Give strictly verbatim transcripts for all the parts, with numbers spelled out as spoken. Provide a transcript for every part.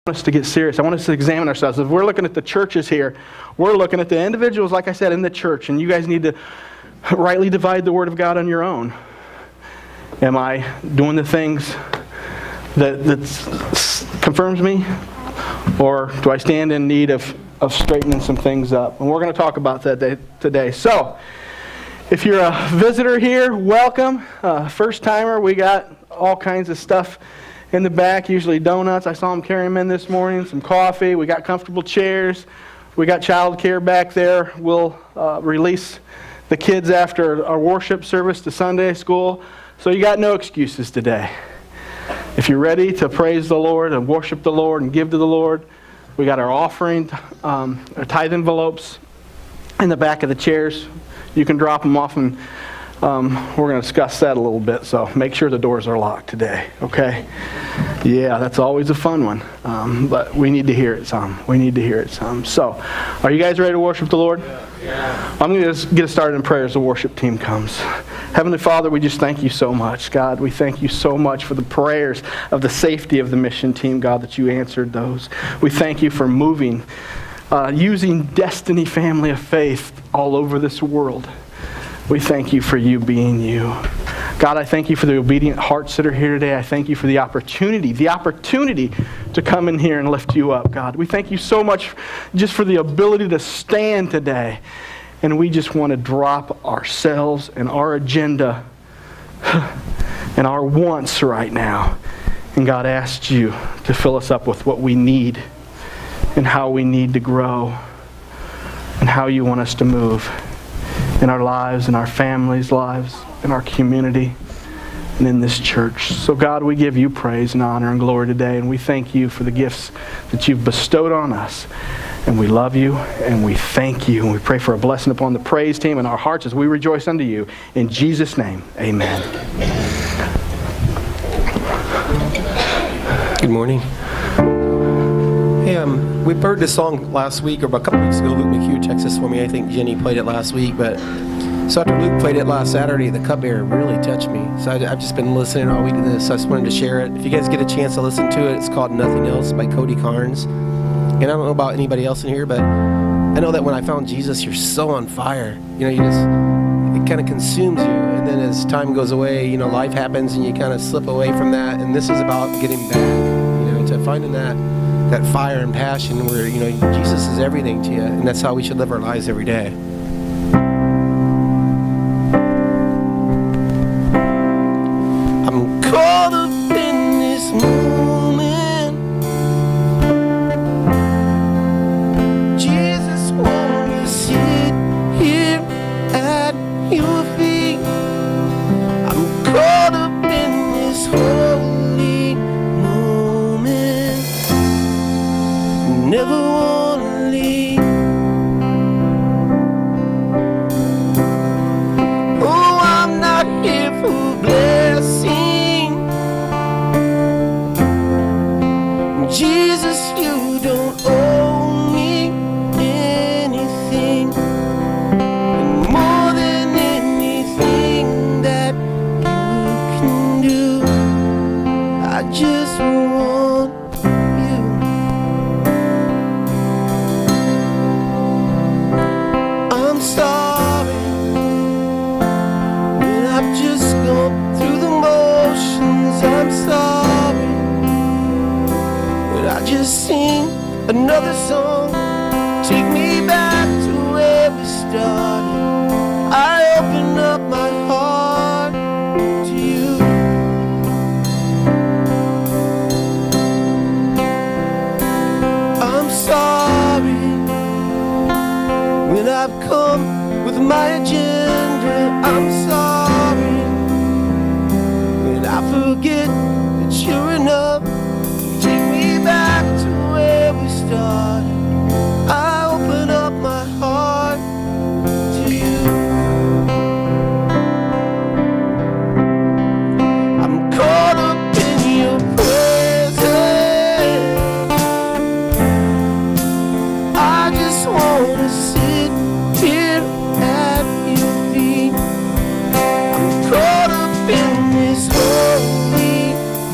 us to get serious. I want us to examine ourselves. If we're looking at the churches here, we're looking at the individuals, like I said, in the church, and you guys need to rightly divide the Word of God on your own. Am I doing the things that that confirms me, or do I stand in need of, of straightening some things up? And we're going to talk about that today. So, if you're a visitor here, welcome. Uh, first timer, we got all kinds of stuff in the back, usually donuts. I saw them carrying them in this morning, some coffee. We got comfortable chairs. We got child care back there. We'll uh, release the kids after our worship service to Sunday school. So you got no excuses today. If you're ready to praise the Lord and worship the Lord and give to the Lord, we got our offering, um, our tithe envelopes in the back of the chairs. You can drop them off, and um, we're going to discuss that a little bit, so make sure the doors are locked today, okay? Yeah, that's always a fun one, um, but we need to hear it some. We need to hear it some. So, are you guys ready to worship the Lord? Yeah. Yeah. I'm going to just get us started in prayer as the worship team comes. Heavenly Father, we just thank you so much, God. We thank you so much for the prayers of the safety of the mission team, God, that you answered those. We thank you for moving, uh, using Destiny Family of Faith all over this world. We thank you for you being you. God, I thank you for the obedient hearts that are here today. I thank you for the opportunity, the opportunity to come in here and lift you up, God. We thank you so much just for the ability to stand today. And we just want to drop ourselves and our agenda and our wants right now. And God asked you to fill us up with what we need and how we need to grow and how you want us to move in our lives, in our families' lives, in our community, and in this church. So God, we give you praise and honor and glory today, and we thank you for the gifts that you've bestowed on us. And we love you, and we thank you, and we pray for a blessing upon the praise team and our hearts as we rejoice unto you. In Jesus' name, amen. Good morning. Hey, um, we heard this song last week, or about a couple weeks ago. Luke McHugh texted this for me. I think Jenny played it last week, but so after Luke played it last Saturday, the cupbearer really touched me. So I, I've just been listening all week to this. So I just wanted to share it. If you guys get a chance to listen to it, it's called Nothing Else by Cody Carnes. And I don't know about anybody else in here, but I know that when I found Jesus, you're so on fire. You know, you just, it kind of consumes you. And then as time goes away, you know, life happens and you kind of slip away from that. And this is about getting back, you know, to finding that, that fire and passion where, you know, Jesus is everything to you. And that's how we should live our lives every day. I'm caught up in this moment. Jesus, won't you sit here at your feet? I'm caught up in this holy moment. Never wanna leave. Oh, I'm not here for blessing. Jesus, you don't owe me anything, and more than anything that you can do, I just want you. I'm sorry when I've just gone through the motions. I'm sorry I just sing another song. Take me back to where we started. I open up my heart to you. I'm sorry when I've come with my agenda. I'm sorry when I forget that you're enough. Back to where we started. I open up my heart to you. I'm caught up in your presence. I just wanna sit here at your feet. I'm caught up in this holy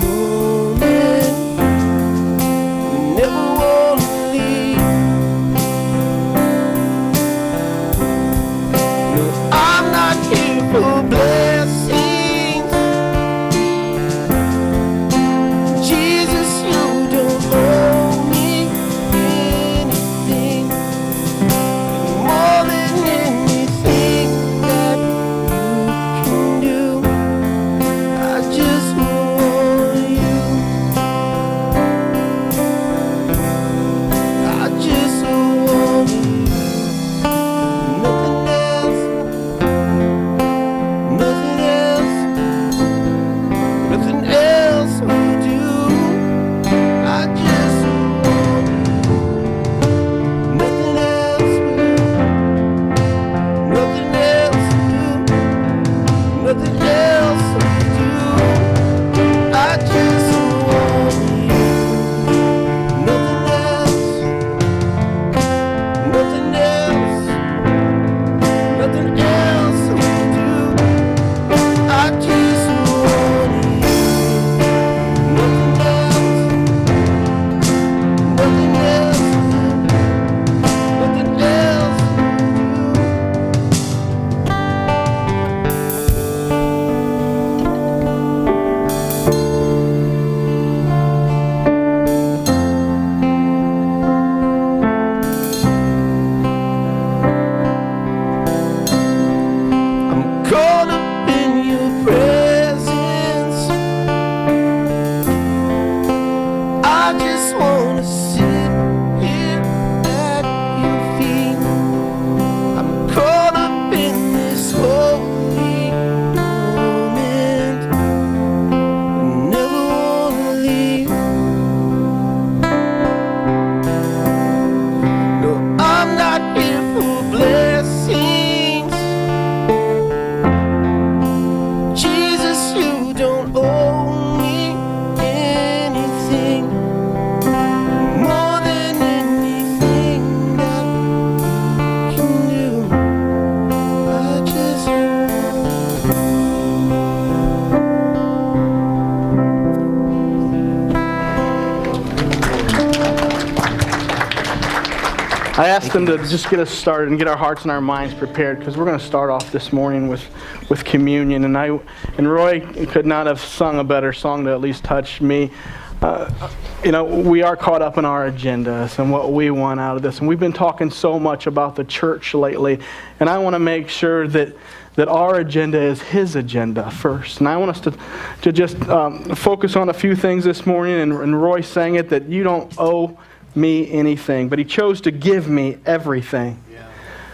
I asked them to just get us started and get our hearts and our minds prepared, because we're going to start off this morning with, with communion. And I and Roy could not have sung a better song to at least touch me. Uh, you know, we are caught up in our agendas and what we want out of this. And we've been talking so much about the church lately. And I want to make sure that that our agenda is His agenda first. And I want us to, to just um, focus on a few things this morning. And, and Roy sang it, that you don't owe me anything, but He chose to give me everything. Yeah.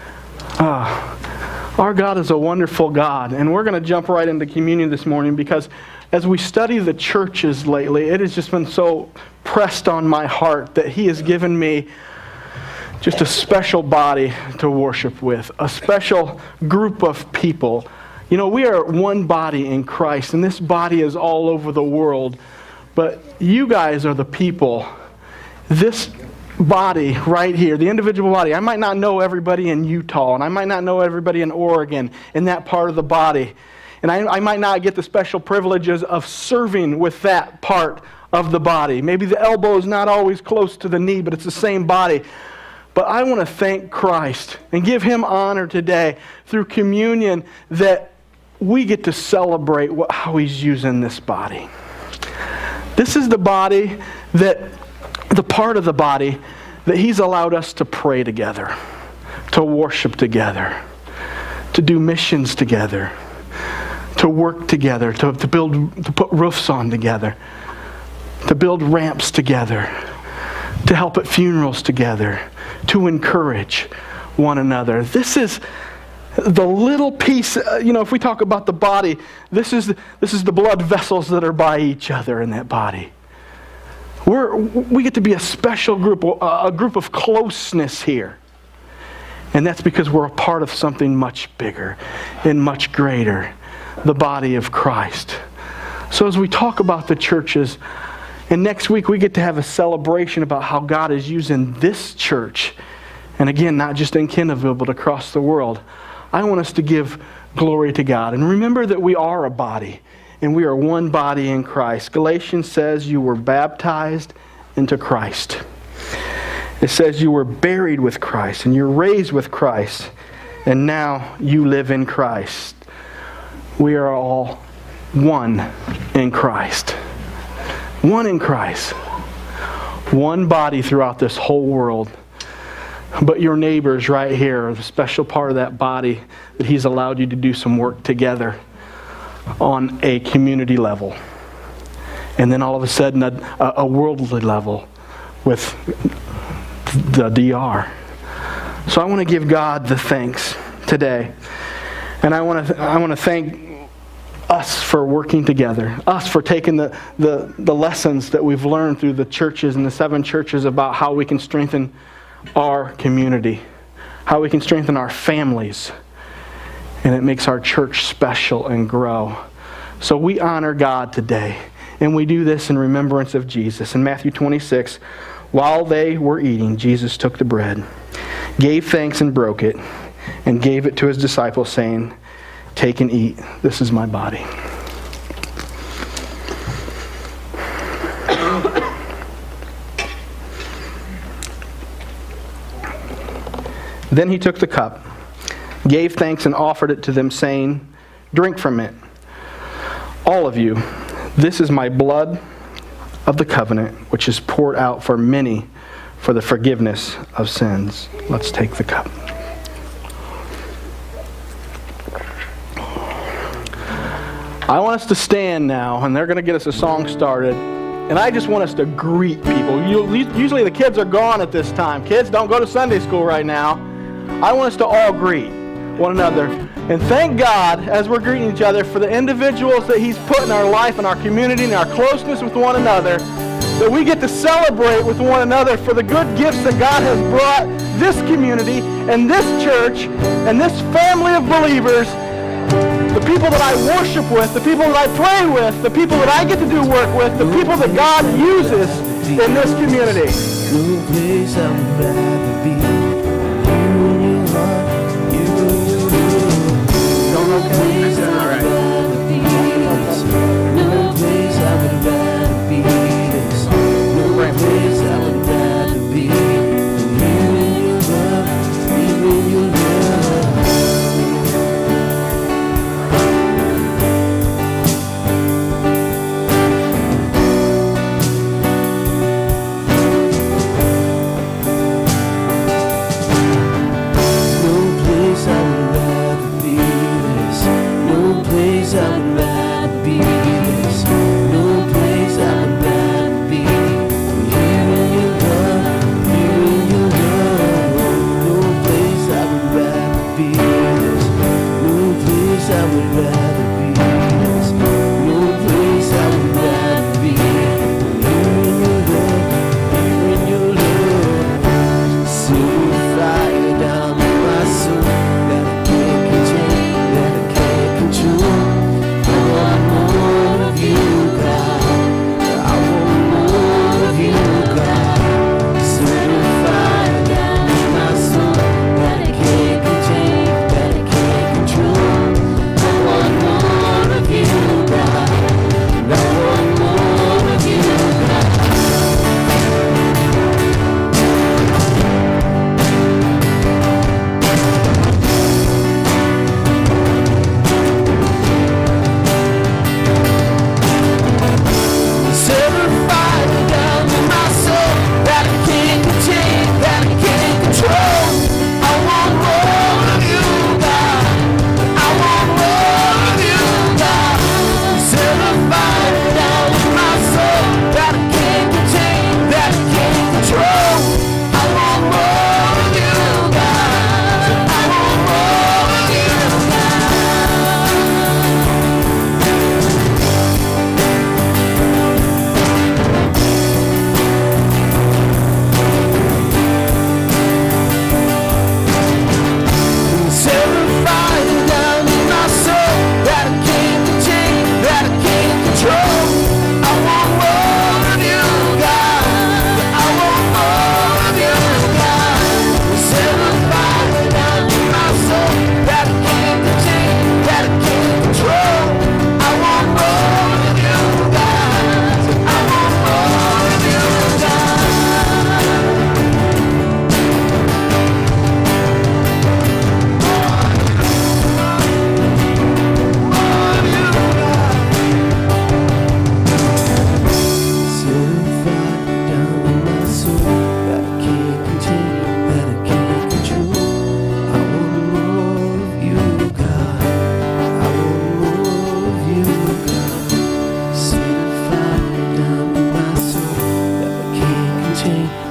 Uh, our God is a wonderful God. And we're going to jump right into communion this morning, because as we study the churches lately, it has just been so pressed on my heart that He has given me just a special body to worship with, a special group of people. You know, we are one body in Christ, and this body is all over the world. But you guys are the people. This body right here, the individual body, I might not know everybody in Utah, and I might not know everybody in Oregon, in that part of the body. And I, I might not get the special privileges of serving with that part of the body. Maybe the elbow is not always close to the knee, but it's the same body. But I want to thank Christ and give Him honor today through communion, that we get to celebrate what, how He's using this body. This is the body that, the part of the body that He's allowed us to pray together, to worship together, to do missions together, to work together, to, to build, to put roofs on together, to build ramps together, to help at funerals together, to encourage one another. This is the little piece, uh, you know, if we talk about the body, this is, this is the blood vessels that are by each other in that body. We're, we get to be a special group, a group of closeness here. And that's because we're a part of something much bigger and much greater, the body of Christ. So as we talk about the churches, and next week we get to have a celebration about how God is using this church, and again, not just in Kennevill, but across the world. I want us to give glory to God. And remember that we are a body, and we are one body in Christ. Galatians says you were baptized into Christ. It says you were buried with Christ, and you're raised with Christ, and now you live in Christ. We are all one in Christ. One in Christ. One body throughout this whole world. But your neighbors right here are the special part of that body that He's allowed you to do some work together on a community level. And then all of a sudden a, a worldly level with the D R. So I want to give God the thanks today. And I want to I want to thank us for working together, us for taking the, the, the lessons that we've learned through the churches and the seven churches about how we can strengthen our community, how we can strengthen our families, and it makes our church special and grow. So we honor God today, and we do this in remembrance of Jesus. In Matthew twenty-six, while they were eating, Jesus took the bread, gave thanks and broke it, and gave it to His disciples, saying, "Take and eat. This is my body." Then He took the cup, gave thanks, and offered it to them, saying, "Drink from it, all of you. This is my blood of the covenant, which is poured out for many for the forgiveness of sins." Let's take the cup. I want us to stand now, and they're going to get us a song started. And I just want us to greet people. Usually the kids are gone at this time. Kids, don't go to Sunday school right now. I want us to all greet one another. And thank God, as we're greeting each other, for the individuals that He's put in our life and our community and our closeness with one another, that we get to celebrate with one another for the good gifts that God has brought this community and this church and this family of believers. The people that I worship with, the people that I pray with, the people that I get to do work with, the people that God uses in this community. No place I would rather be. You and your heart, you and your love. No place I would rather be. No place I would rather be. No place I would rather be. You and your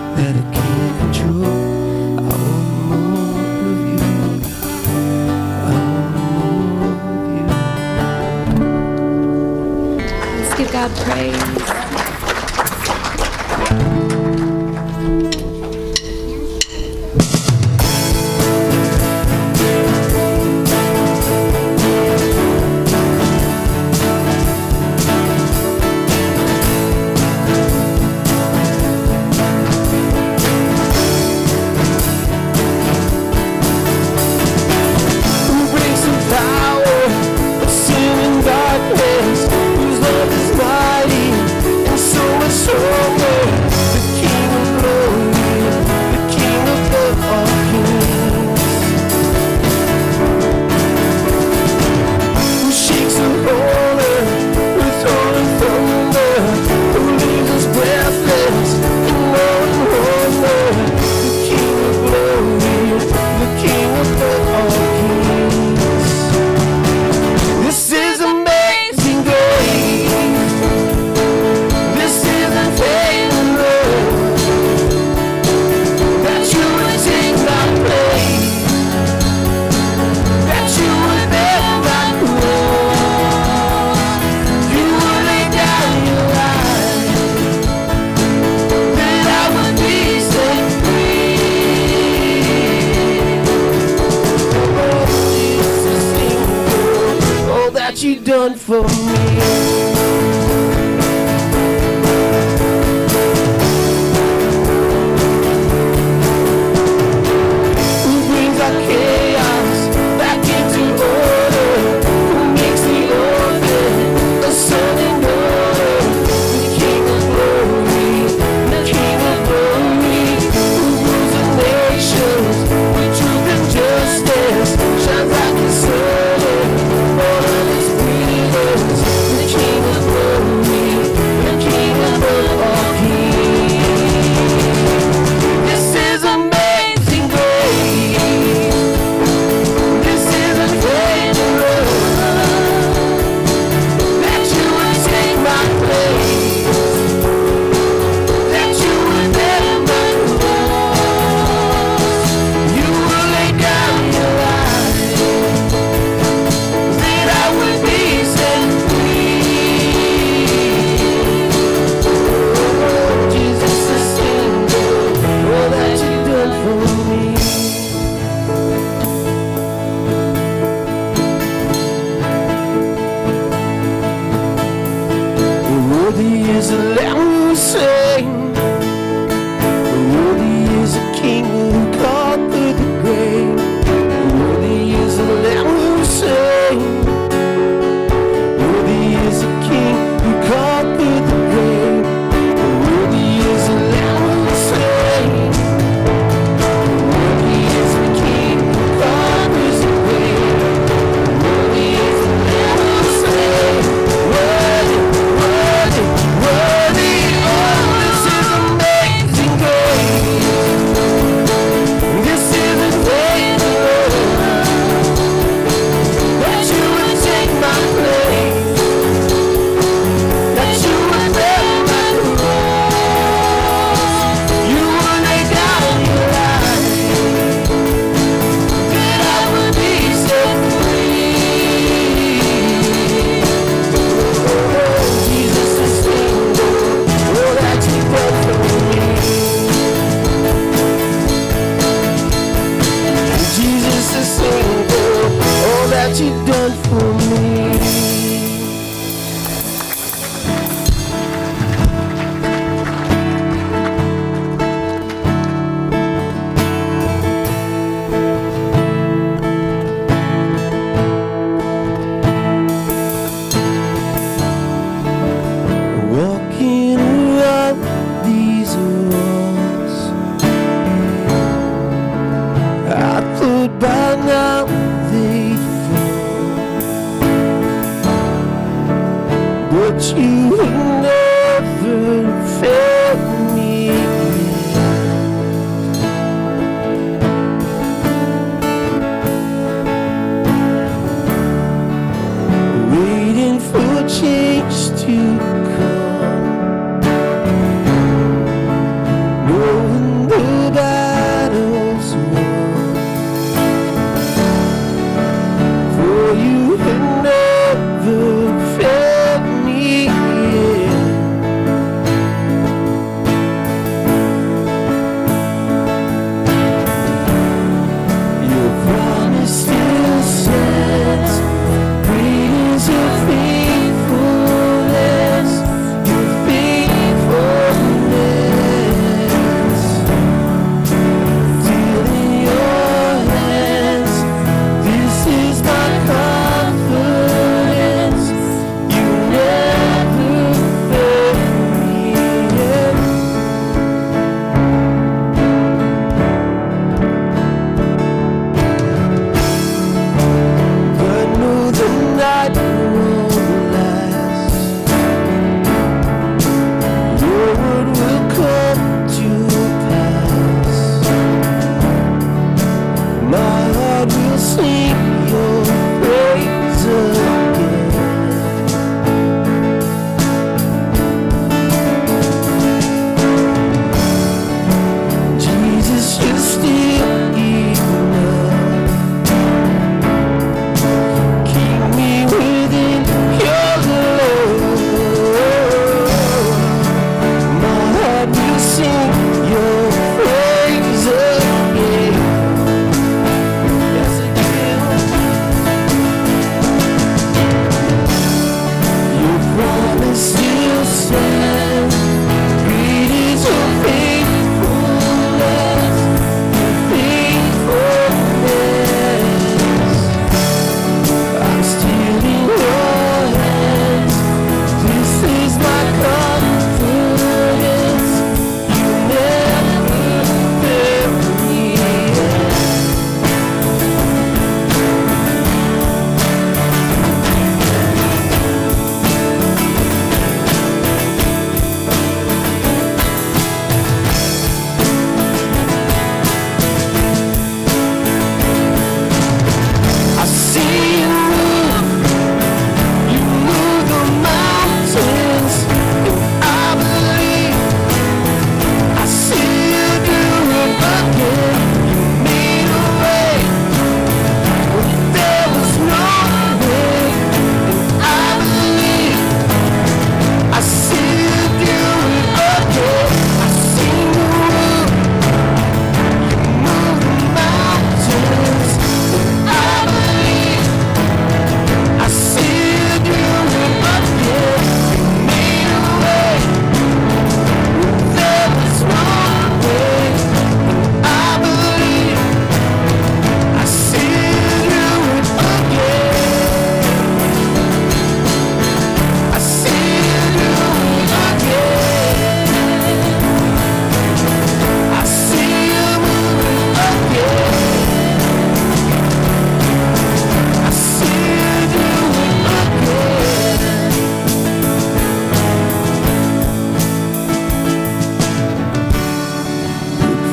that I can't control. I want more of you. I want more of you. Let's give God praise. Who brings some power of sin and darkness? Whose love is mighty and so much stronger? The King of glory, the King above all kings. Who shakes the whole earth with rolling thunder? Who leaves us breathless in awe and wonder? The King of glory, the King above all kings. This is amazing grace. This is unfailing love. That you would take my place. That you would bear my cross. You would lay down your life. That I would be set free. Oh, Jesus, thank you. All that you done for me. Who brings our chaos back into order? Who makes the orphan a son and daughter? The King of glory, the King of glory. Who rules the nations with truth and justice? Shines like the sun in all of his brilliance. The King of glory, the King above all kings. This is amazing grace. This is unfailing love. That you would take my place. That you would bear my cross. You would lay down your life. That I would be set free. Oh, Jesus, the Savior, all that you've done for me. Worthy is the Lamb who slain. Worthy is the King who conquered the grave. Worthy is the Lamb who slain. Worthy is the King who conquered the grave. Worthy is the Lamb who slain. Worthy is the King who conquers the grave. Worthy is the Lamb who slain. Worthy, worthy, worthy. Oh, this is amazing grace. This is unfailing love. That you would take my place. That you would bear my cross. You would lay down your life. That I would be set free. Oh, Jesus, the Savior, all that you done for me. Jesus, the Savior, all that you done for me. Walking around these walls, I thought by now they'd fall.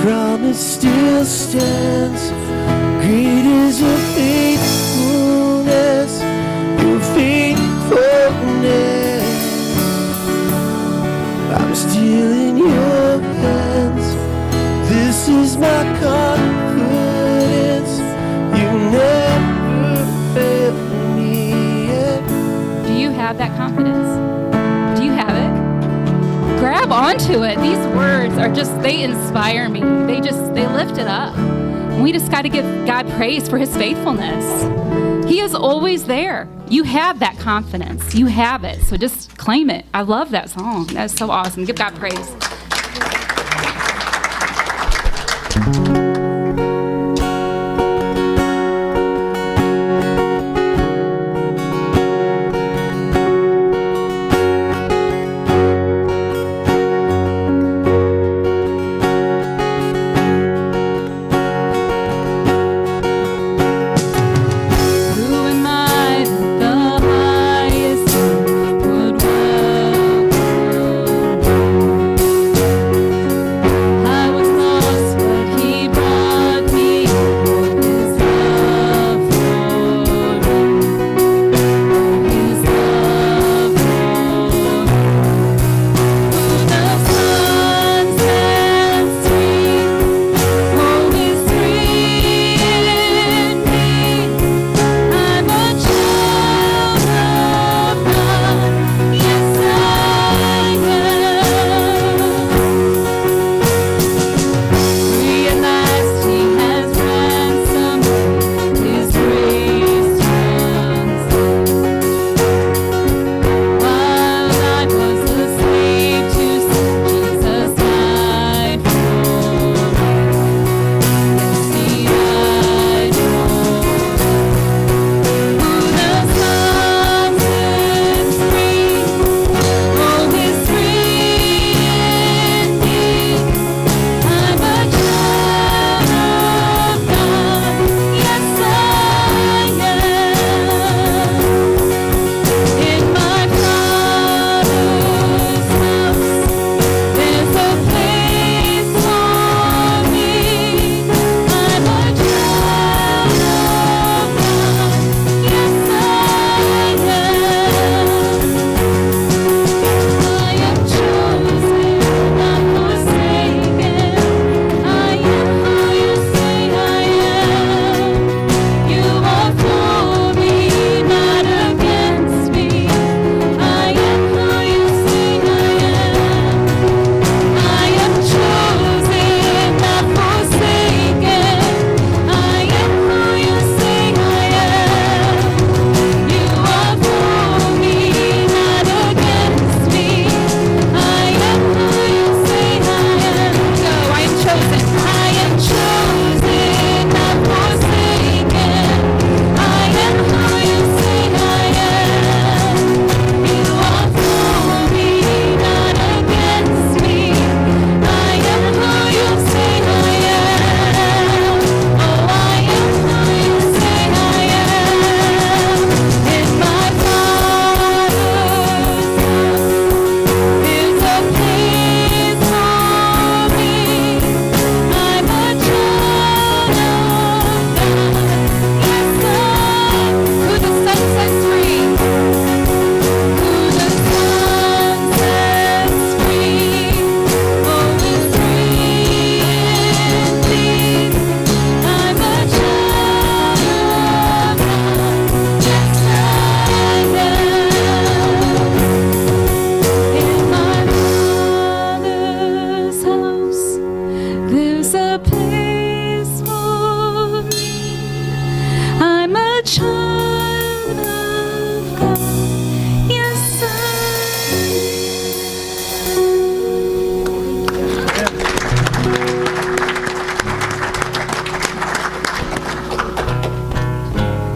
promise still stands. Great is your faithfulness, your faithfulness. I'm still in your hands. This is my confidence. You never failed me yet. Do you have that confidence? Do you have it? Grab onto it. These words are just, they inspire me. They just, they lift it up. And we just got to give God praise for his faithfulness. He is always there. You have that confidence. You have it. So just claim it. I love that song. That's so awesome. Give God praise.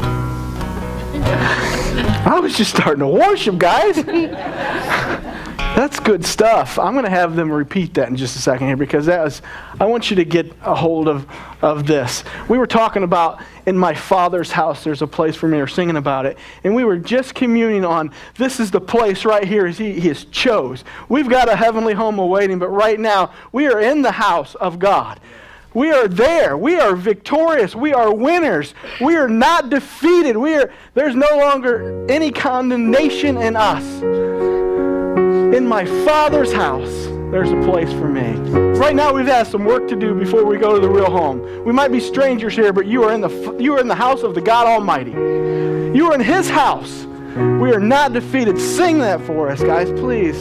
I was just starting to worship, guys. That's good stuff. I'm going to have them repeat that in just a second here because that was, I want you to get a hold of, of this. We were talking about in my Father's house, there's a place for me, or singing about it. And we were just communing on this is the place right here as he, he has chose. We've got a heavenly home awaiting, but right now we are in the house of God. We are there. We are victorious. We are winners. We are not defeated. We are. There's no longer any condemnation in us. In my Father's house, there's a place for me. Right now, we've had some work to do before we go to the real home. We might be strangers here, but you are in the you are in the house of the God Almighty. You are in His house. We are not defeated. Sing that for us, guys, please.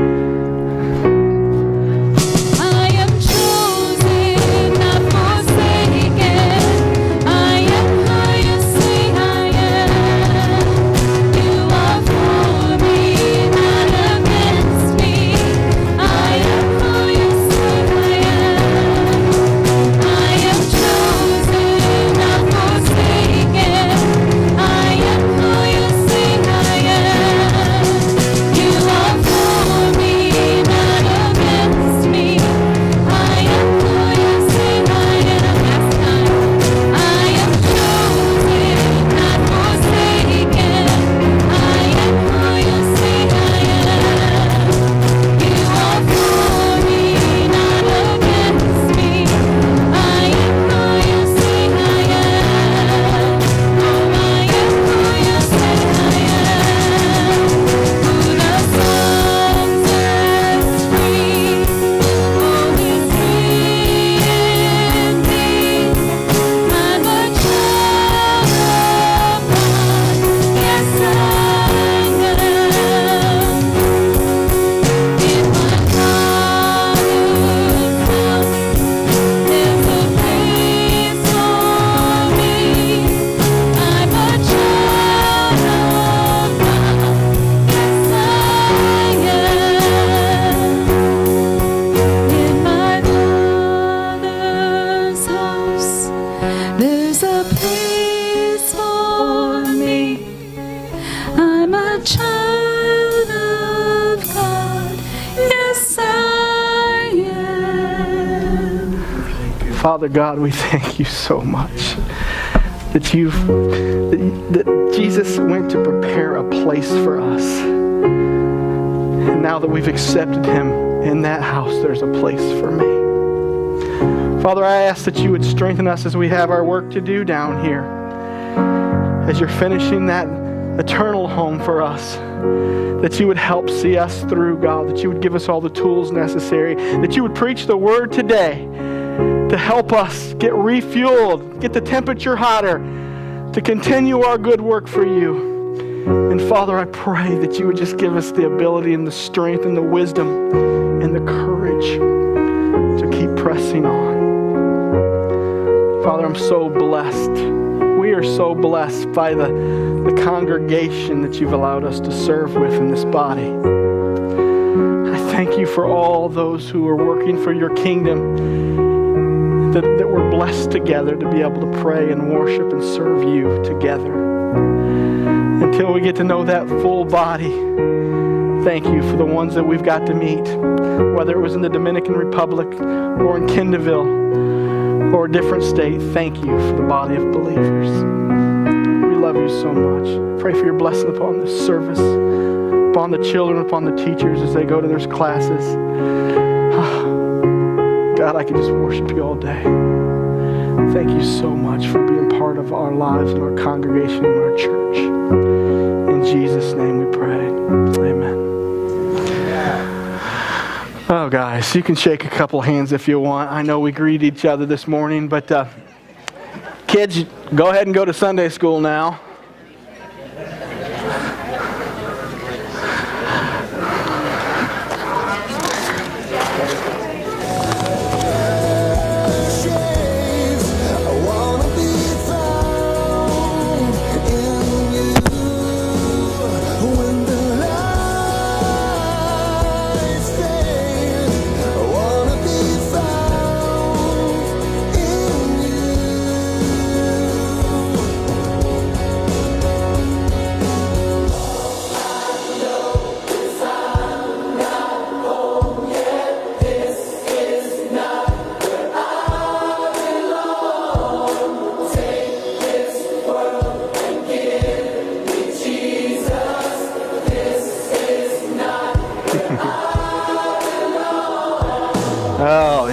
Father God, we thank you so much that you've that, that Jesus went to prepare a place for us. And now that we've accepted him in that house, there's a place for me. Father, I ask that you would strengthen us as we have our work to do down here. As you're finishing that eternal home for us, that you would help see us through, God, that you would give us all the tools necessary, that you would preach the word today to help us get refueled, get the temperature hotter, to continue our good work for you. And Father, I pray that you would just give us the ability and the strength and the wisdom and the courage to keep pressing on. Father, I'm so blessed. We are so blessed by the, the congregation that you've allowed us to serve with in this body. I thank you for all those who are working for your kingdom, that, that we're blessed together to be able to pray and worship and serve you together. Until we get to know that full body, thank you for the ones that we've got to meet, whether it was in the Dominican Republic or in Kendallville or a different state. Thank you for the body of believers. We love you so much. Pray for your blessing upon this service, upon the children, upon the teachers as they go to their classes. God, I could just worship you all day. Thank you so much for being part of our lives and our congregation and our church. In Jesus' name we pray. Amen. Oh, guys, you can shake a couple hands if you want. I know we greeted each other this morning, but uh, kids, go ahead and go to Sunday school now.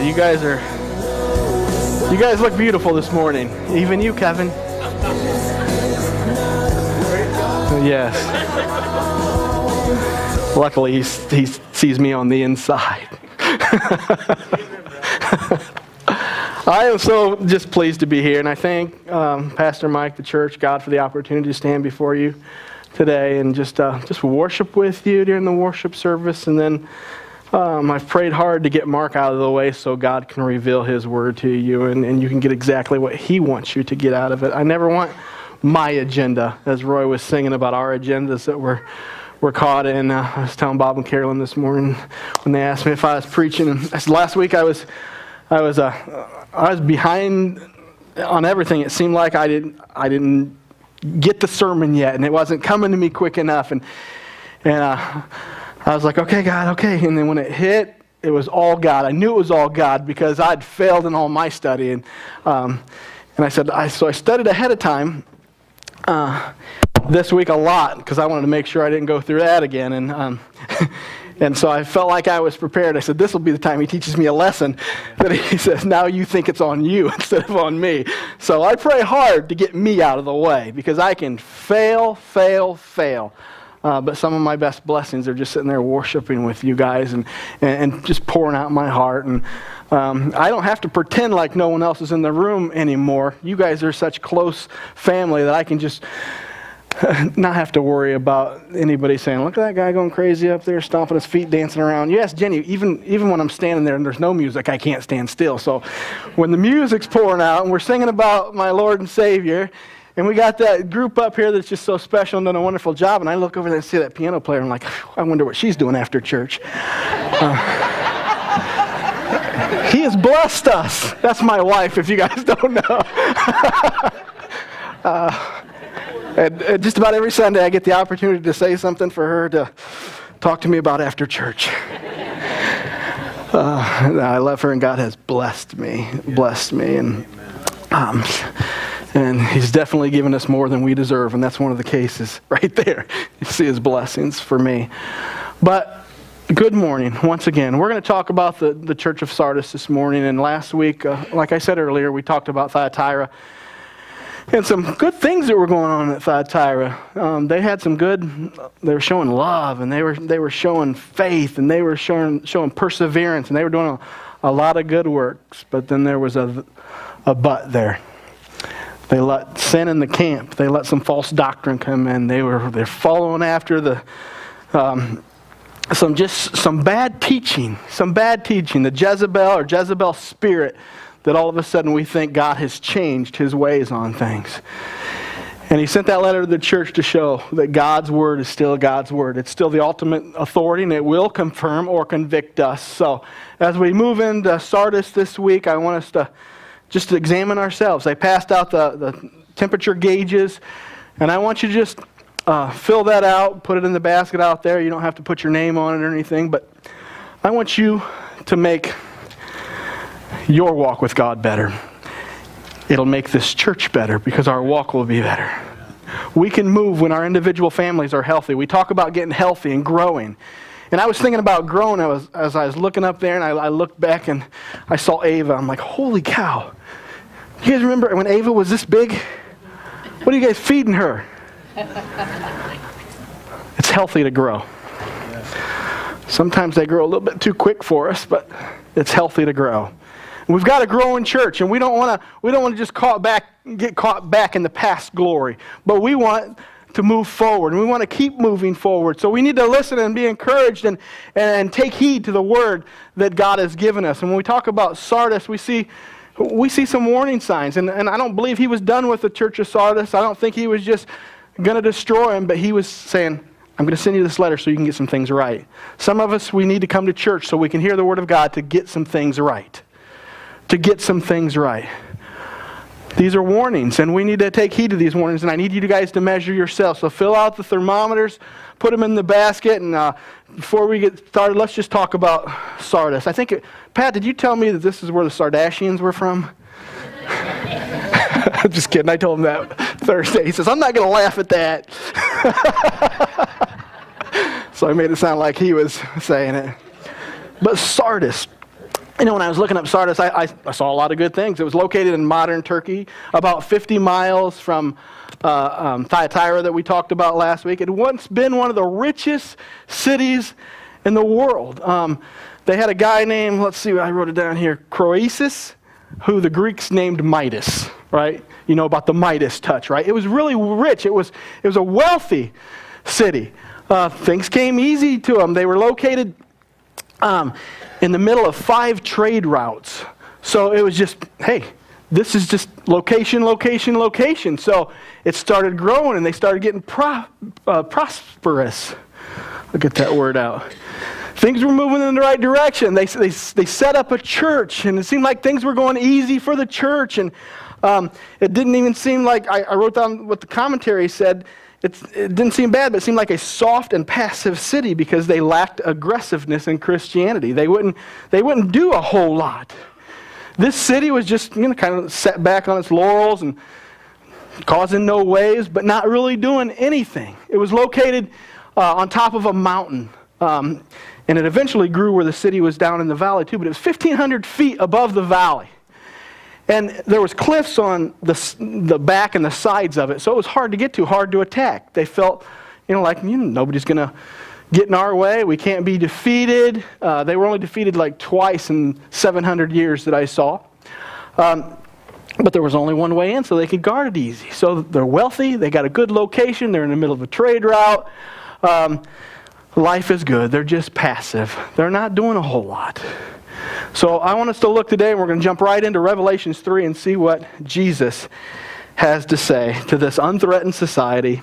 you guys are, you guys look beautiful this morning. Even you, Kevin. Yes. Luckily, he, he sees me on the inside. I am so just pleased to be here, and I thank um, Pastor Mike, the church, God, for the opportunity to stand before you today and just uh, just worship with you during the worship service. And then um, I've prayed hard to get Mark out of the way so God can reveal his word to you, and, and you can get exactly what he wants you to get out of it. I never want my agenda, as Roy was singing about our agendas that we're, we're caught in. Uh, I was telling Bob and Carolyn this morning when they asked me if I was preaching. And I said, last week I was, I was, uh, I was behind on everything. It seemed like I didn't, I didn't get the sermon yet, and it wasn't coming to me quick enough. And and uh, I was like, okay, God, okay. And then when it hit, it was all God. I knew it was all God because I'd failed in all my study. And um, and I said, I so I studied ahead of time. Uh, this week a lot because I wanted to make sure I didn't go through that again, and um, and so I felt like I was prepared. I said, this will be the time he teaches me a lesson that he says, now you think it's on you instead of on me. So I pray hard to get me out of the way because I can fail, fail, fail. Uh, but some of my best blessings are just sitting there worshiping with you guys and, and, and just pouring out my heart. And um, I don't have to pretend like no one else is in the room anymore. You guys are such close family that I can just not have to worry about anybody saying, look at that guy going crazy up there, stomping his feet, dancing around. Yes, Jenny, even, even when I'm standing there and there's no music, I can't stand still. So when the music's pouring out and we're singing about my Lord and Savior, and we got that group up here that's just so special and done a wonderful job, and I look over there and see that piano player, and I'm like, I wonder what she's doing after church. Uh, he has blessed us. That's my wife, if you guys don't know. uh, and, and just about every Sunday, I get the opportunity to say something for her to talk to me about after church. Uh, I love her, and God has blessed me, blessed me, and um, and He's definitely given us more than we deserve, and that's one of the cases right there. You see His blessings for me. But good morning once again. We're going to talk about the, the Church of Sardis this morning, and last week, uh, like I said earlier, we talked about Thyatira and some good things that were going on at Thyatira. Um, they had some good, they were showing love, and they were they were showing faith, and they were showing showing perseverance, and they were doing a, a lot of good works. But then there was a, a but there. They let sin in the camp. They let some false doctrine come in. They were they're following after the um, some just some bad teaching, some bad teaching. The Jezebel or Jezebel spirit. That all of a sudden we think God has changed His ways on things. And He sent that letter to the church to show that God's word is still God's word. It's still the ultimate authority, and it will confirm or convict us. So as we move into Sardis this week, I want us to just to examine ourselves. They passed out the, the temperature gauges, and I want you to just uh, fill that out, put it in the basket out there. You don't have to put your name on it or anything, but I want you to make your walk with God better. It'll make this church better because our walk will be better. We can move when our individual families are healthy. We talk about getting healthy and growing. And I was thinking about growing I was, as I was looking up there, and I, I looked back and I saw Ava. I'm like, holy cow. You guys remember when Ava was this big? What are you guys feeding her? It's healthy to grow. Sometimes they grow a little bit too quick for us, but it's healthy to grow. We've got to grow in church, and we don't want to. We don't want to just caught back, get caught back in the past glory. But we want to move forward, and we want to keep moving forward. So we need to listen and be encouraged, and and take heed to the word that God has given us. And when we talk about Sardis, we see we see some warning signs. And and I don't believe He was done with the church of Sardis. I don't think He was just going to destroy them, but He was saying, I'm going to send you this letter so you can get some things right. Some of us, we need to come to church so we can hear the word of God to get some things right. To get some things right. These are warnings, and we need to take heed to these warnings, and I need you guys to measure yourself. So fill out the thermometers, put them in the basket, and uh, before we get started, let's just talk about Sardis. I think, it, Pat, did you tell me that this is where the Sardashians were from? Just kidding, I told him that Thursday. He says, I'm not going to laugh at that. So I made it sound like he was saying it. But Sardis. You know, when I was looking up Sardis, I, I, I saw a lot of good things. It was located in modern Turkey, about fifty miles from uh, um, Thyatira that we talked about last week. It had once been one of the richest cities in the world. Um, they had a guy named, let's see, I wrote it down here, Croesus, who the Greeks named Midas, right? You know about the Midas touch, right? It was really rich. It was, it was a wealthy city. Uh, things came easy to them. They were located um, in the middle of five trade routes. So it was just, hey, this is just location, location, location. So it started growing, and they started getting pro, uh, prosperous. I'll get that word out. Things were moving in the right direction. They, they, they set up a church, and it seemed like things were going easy for the church. And um, it didn't even seem like, I, I wrote down what the commentary said, It's, it didn't seem bad, but it seemed like a soft and passive city because they lacked aggressiveness in Christianity. They wouldn't, they wouldn't do a whole lot. This city was just, you know, kind of set back on its laurels and causing no waves, but not really doing anything. It was located uh, on top of a mountain, um, and it eventually grew where the city was down in the valley too, but it was fifteen hundred feet above the valley. And there was cliffs on the, the back and the sides of it, so it was hard to get to, hard to attack. They felt, you know, like, you know, nobody's going to get in our way. We can't be defeated. Uh, they were only defeated like twice in seven hundred years that I saw. Um, but there was only one way in, so they could guard it easy. So they're wealthy. They got a good location. They're in the middle of a trade route. Um, life is good. They're just passive. They're not doing a whole lot. So I want us to look today, and we're going to jump right into Revelations three and see what Jesus has to say to this unthreatened society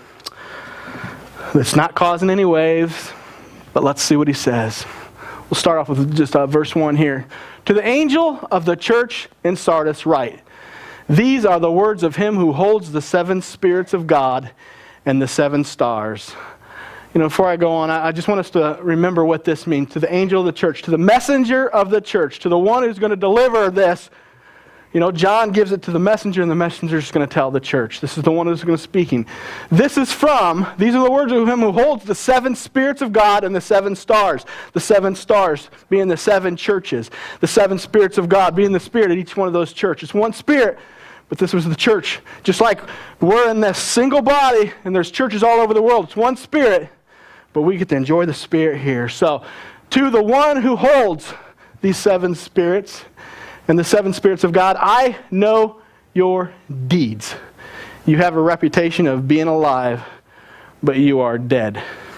that's not causing any waves, but let's see what he says. We'll start off with just uh, verse one here. To the angel of the church in Sardis write, these are the words of him who holds the seven spirits of God and the seven stars. You know, before I go on, I just want us to remember what this means. To the angel of the church, to the messenger of the church, to the one who's going to deliver this. You know, John gives it to the messenger, and the messenger is going to tell the church. This is the one who's going to speaking. This is from, these are the words of him who holds the seven spirits of God and the seven stars. The seven stars being the seven churches. The seven spirits of God being the spirit at each one of those churches. One spirit, but this was the church. Just like we're in this single body, and there's churches all over the world. It's one spirit. But we get to enjoy the Spirit here. So, to the one who holds these seven spirits and the seven spirits of God, I know your deeds. You have a reputation of being alive, but you are dead.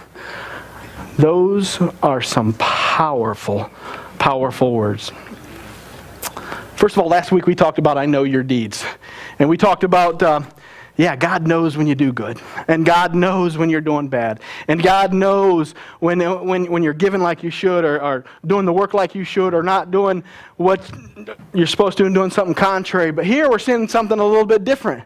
Those are some powerful, powerful words. First of all, last week we talked about I know your deeds. And we talked about... Uh, Yeah, God knows when you do good. And God knows when you're doing bad. And God knows when when, when you're giving like you should, or, or doing the work like you should, or not doing what you're supposed to and doing something contrary. But here we're seeing something a little bit different.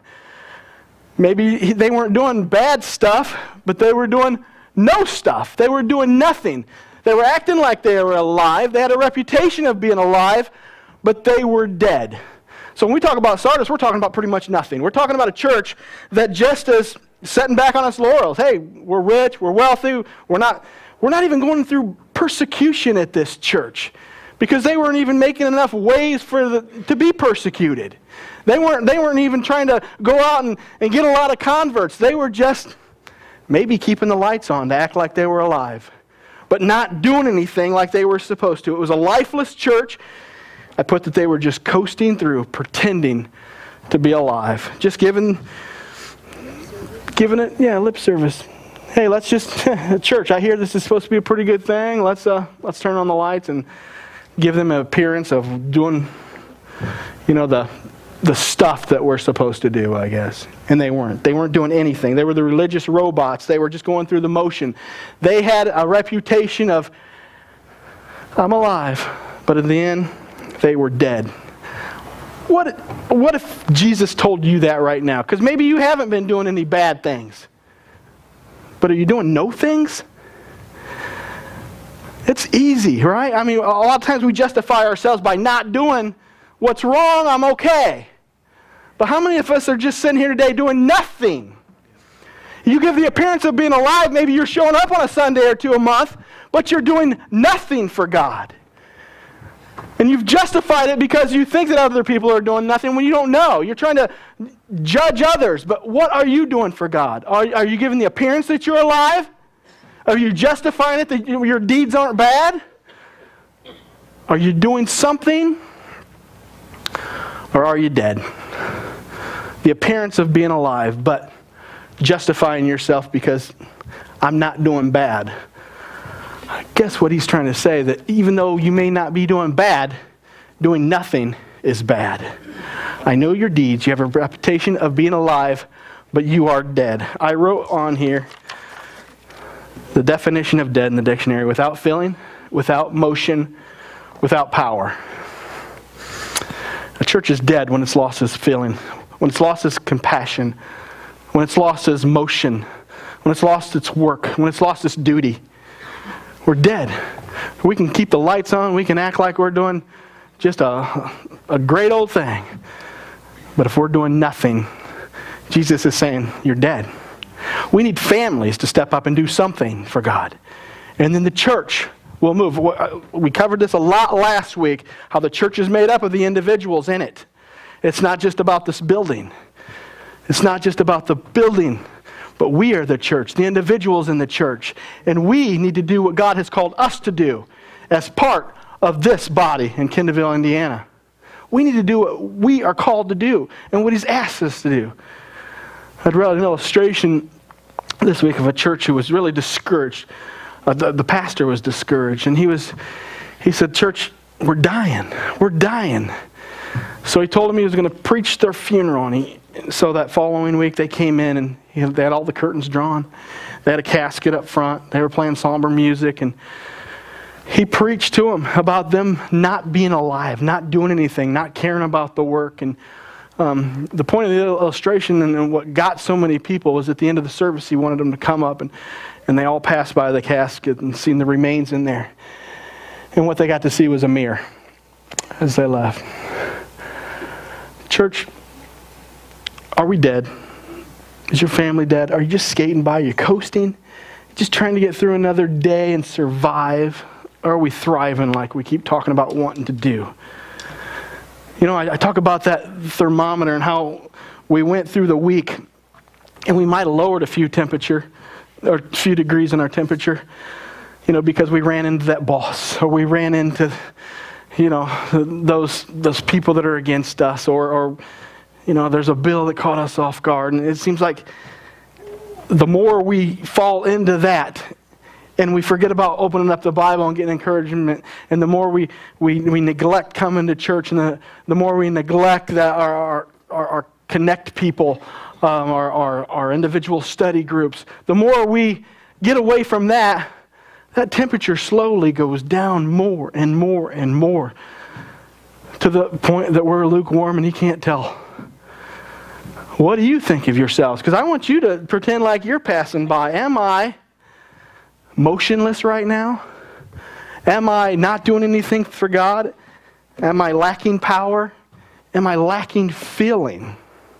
Maybe they weren't doing bad stuff, but they were doing no stuff. They were doing nothing. They were acting like they were alive. They had a reputation of being alive, but they were dead. So when we talk about Sardis, we're talking about pretty much nothing. We're talking about a church that just is sitting back on its laurels. Hey, we're rich, we're wealthy, we're not, we're not even going through persecution at this church because they weren't even making enough ways for the, to be persecuted. They weren't, they weren't even trying to go out and, and get a lot of converts. They were just maybe keeping the lights on to act like they were alive, but not doing anything like they were supposed to. It was a lifeless church. I put that they were just coasting through, pretending to be alive. Just giving, giving it, yeah, lip service. Hey, let's just, church, I hear this is supposed to be a pretty good thing. Let's, uh, let's turn on the lights and give them an appearance of doing, you know, the, the stuff that we're supposed to do, I guess. And they weren't. They weren't doing anything. They were the religious robots. They were just going through the motion. They had a reputation of, I'm alive. But in the end, they were dead. What, what if Jesus told you that right now? Because maybe you haven't been doing any bad things. But are you doing no things? It's easy, right? I mean, a lot of times we justify ourselves by not doing what's wrong. I'm okay. But how many of us are just sitting here today doing nothing? You give the appearance of being alive. Maybe you're showing up on a Sunday or two a month, but you're doing nothing for God. And you've justified it because you think that other people are doing nothing when you don't know. You're trying to judge others. But what are you doing for God? Are, are you giving the appearance that you're alive? Are you justifying it that your deeds aren't bad? Are you doing something? Or are you dead? The appearance of being alive, but justifying yourself because I'm not doing bad. I guess what he's trying to say, that even though you may not be doing bad, doing nothing is bad. I know your deeds. You have a reputation of being alive, but you are dead. I wrote on here the definition of dead in the dictionary: without feeling, without motion, without power. A church is dead when it's lost its feeling, when it's lost its compassion, when it's lost its motion, when it's lost its work, when it's lost its duty. We're dead. We can keep the lights on, we can act like we're doing just a, a great old thing. But if we're doing nothing, Jesus is saying, you're dead. We need families to step up and do something for God. And then the church will move. We covered this a lot last week, how the church is made up of the individuals in it. It's not just about this building. It's not just about the building, but we are the church, the individuals in the church. And we need to do what God has called us to do as part of this body in Kendallville, Indiana. We need to do what we are called to do and what He's asked us to do. I'd read an illustration this week of a church who was really discouraged. Uh, the, the pastor was discouraged, and he was, he said, "Church, we're dying. We're dying." So he told them he was going to preach their funeral, and he, so that following week they came in, and he, they had all the curtains drawn. They had a casket up front. They were playing somber music, and he preached to them about them not being alive, not doing anything, not caring about the work. And um, the point of the illustration and, and what got so many people was at the end of the service, he wanted them to come up, and, and they all passed by the casket and seen the remains in there. And what they got to see was a mirror as they left. Church, are we dead? Is your family dead? Are you just skating by? Are you coasting? Just trying to get through another day and survive? Or are we thriving like we keep talking about wanting to do? You know, I, I talk about that thermometer and how we went through the week and we might have lowered a few temperature or a few degrees in our temperature, you know, because we ran into that boss, or we ran into, you know, those those people that are against us, or, or you know, there's a bill that caught us off guard. And it seems like the more we fall into that and we forget about opening up the Bible and getting encouragement, and the more we, we, we neglect coming to church, and the, the more we neglect that our, our, our, our connect people, um, our, our, our individual study groups, the more we get away from that, that temperature slowly goes down more and more and more to the point that we're lukewarm and He can't tell. What do you think of yourselves? Because I want you to pretend like you're passing by. Am I motionless right now? Am I not doing anything for God? Am I lacking power? Am I lacking feeling?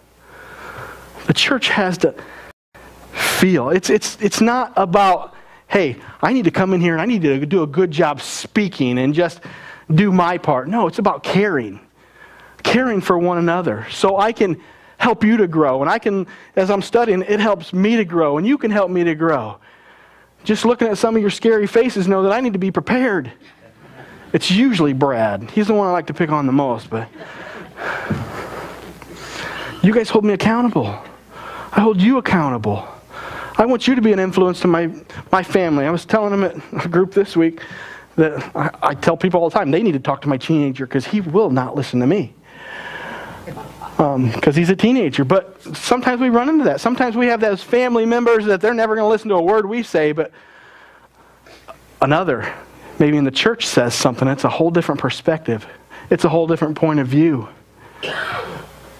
The church has to feel. It's, it's, it's not about, hey, I need to come in here and I need to do a good job speaking and just do my part. No, it's about caring. Caring for one another so I can help you to grow. And I can, as I'm studying, it helps me to grow, and you can help me to grow. Just looking at some of your scary faces, know that I need to be prepared. It's usually Brad. He's the one I like to pick on the most, but you guys hold me accountable. I hold you accountable. I want you to be an influence to my, my family. I was telling them at a group this week that I, I tell people all the time, they need to talk to my teenager because he will not listen to me. Because um, he's a teenager. But sometimes we run into that. Sometimes we have those family members that they're never going to listen to a word we say, but another, maybe in the church, says something. It's a whole different perspective. It's a whole different point of view.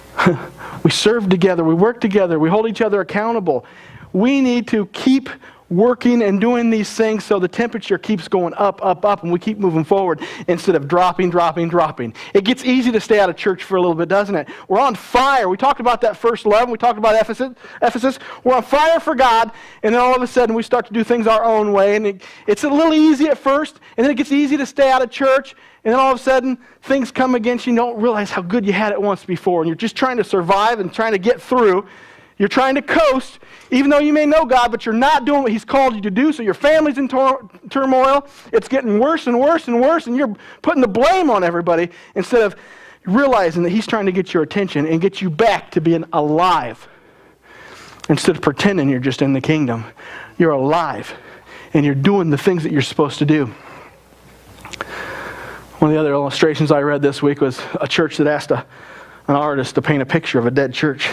We serve together. We work together. We hold each other accountable. We need to keep working and doing these things so the temperature keeps going up, up, up, and we keep moving forward instead of dropping, dropping, dropping. It gets easy to stay out of church for a little bit, doesn't it? We're on fire. We talked about that first love. We talked about Ephesus. Ephesus. We're on fire for God, and then all of a sudden we start to do things our own way, and it, it's a little easy at first, and then it gets easy to stay out of church, and then all of a sudden things come against you, and you don't realize how good you had it once before, and you're just trying to survive and trying to get through. You're trying to coast, even though you may know God, but you're not doing what He's called you to do, so your family's in tor- turmoil. It's getting worse and worse and worse, and you're putting the blame on everybody instead of realizing that He's trying to get your attention and get you back to being alive. Instead of pretending you're just in the kingdom, you're alive, and you're doing the things that you're supposed to do. One of the other illustrations I read this week was a church that asked a, an artist to paint a picture of a dead church.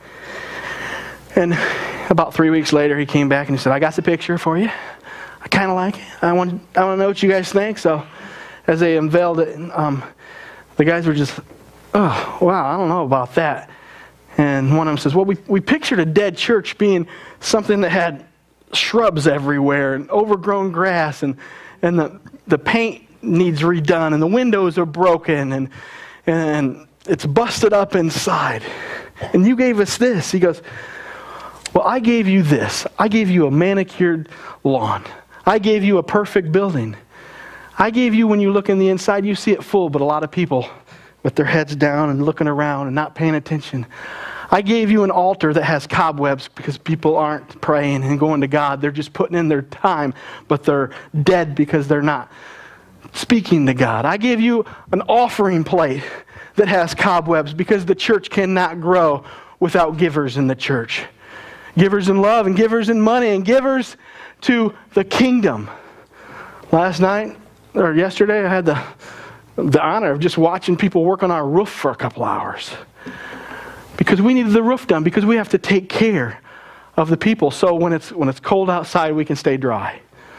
And about three weeks later, he came back and he said, I got the picture for you. I kind of like it. I want, I want to know what you guys think. So as they unveiled it, um, the guys were just, oh, wow, I don't know about that. And one of them says, well, we, we pictured a dead church being something that had shrubs everywhere and overgrown grass, and, and the, the paint needs redone, and the windows are broken, and, and it's busted up inside. And you gave us this. He goes, well, I gave you this. I gave you a manicured lawn. I gave you a perfect building. I gave you, when you look in the inside, you see it full, but a lot of people with their heads down and looking around and not paying attention. I gave you an altar that has cobwebs because people aren't praying and going to God. They're just putting in their time, but they're dead because they're not speaking to God. I gave you an offering plate that has cobwebs because the church cannot grow without givers in the church. Givers in love and givers in money and givers to the kingdom. Last night, or yesterday, I had the, the honor of just watching people work on our roof for a couple hours. Because we needed the roof done, because we have to take care of the people. So when it's, when it's cold outside, we can stay dry.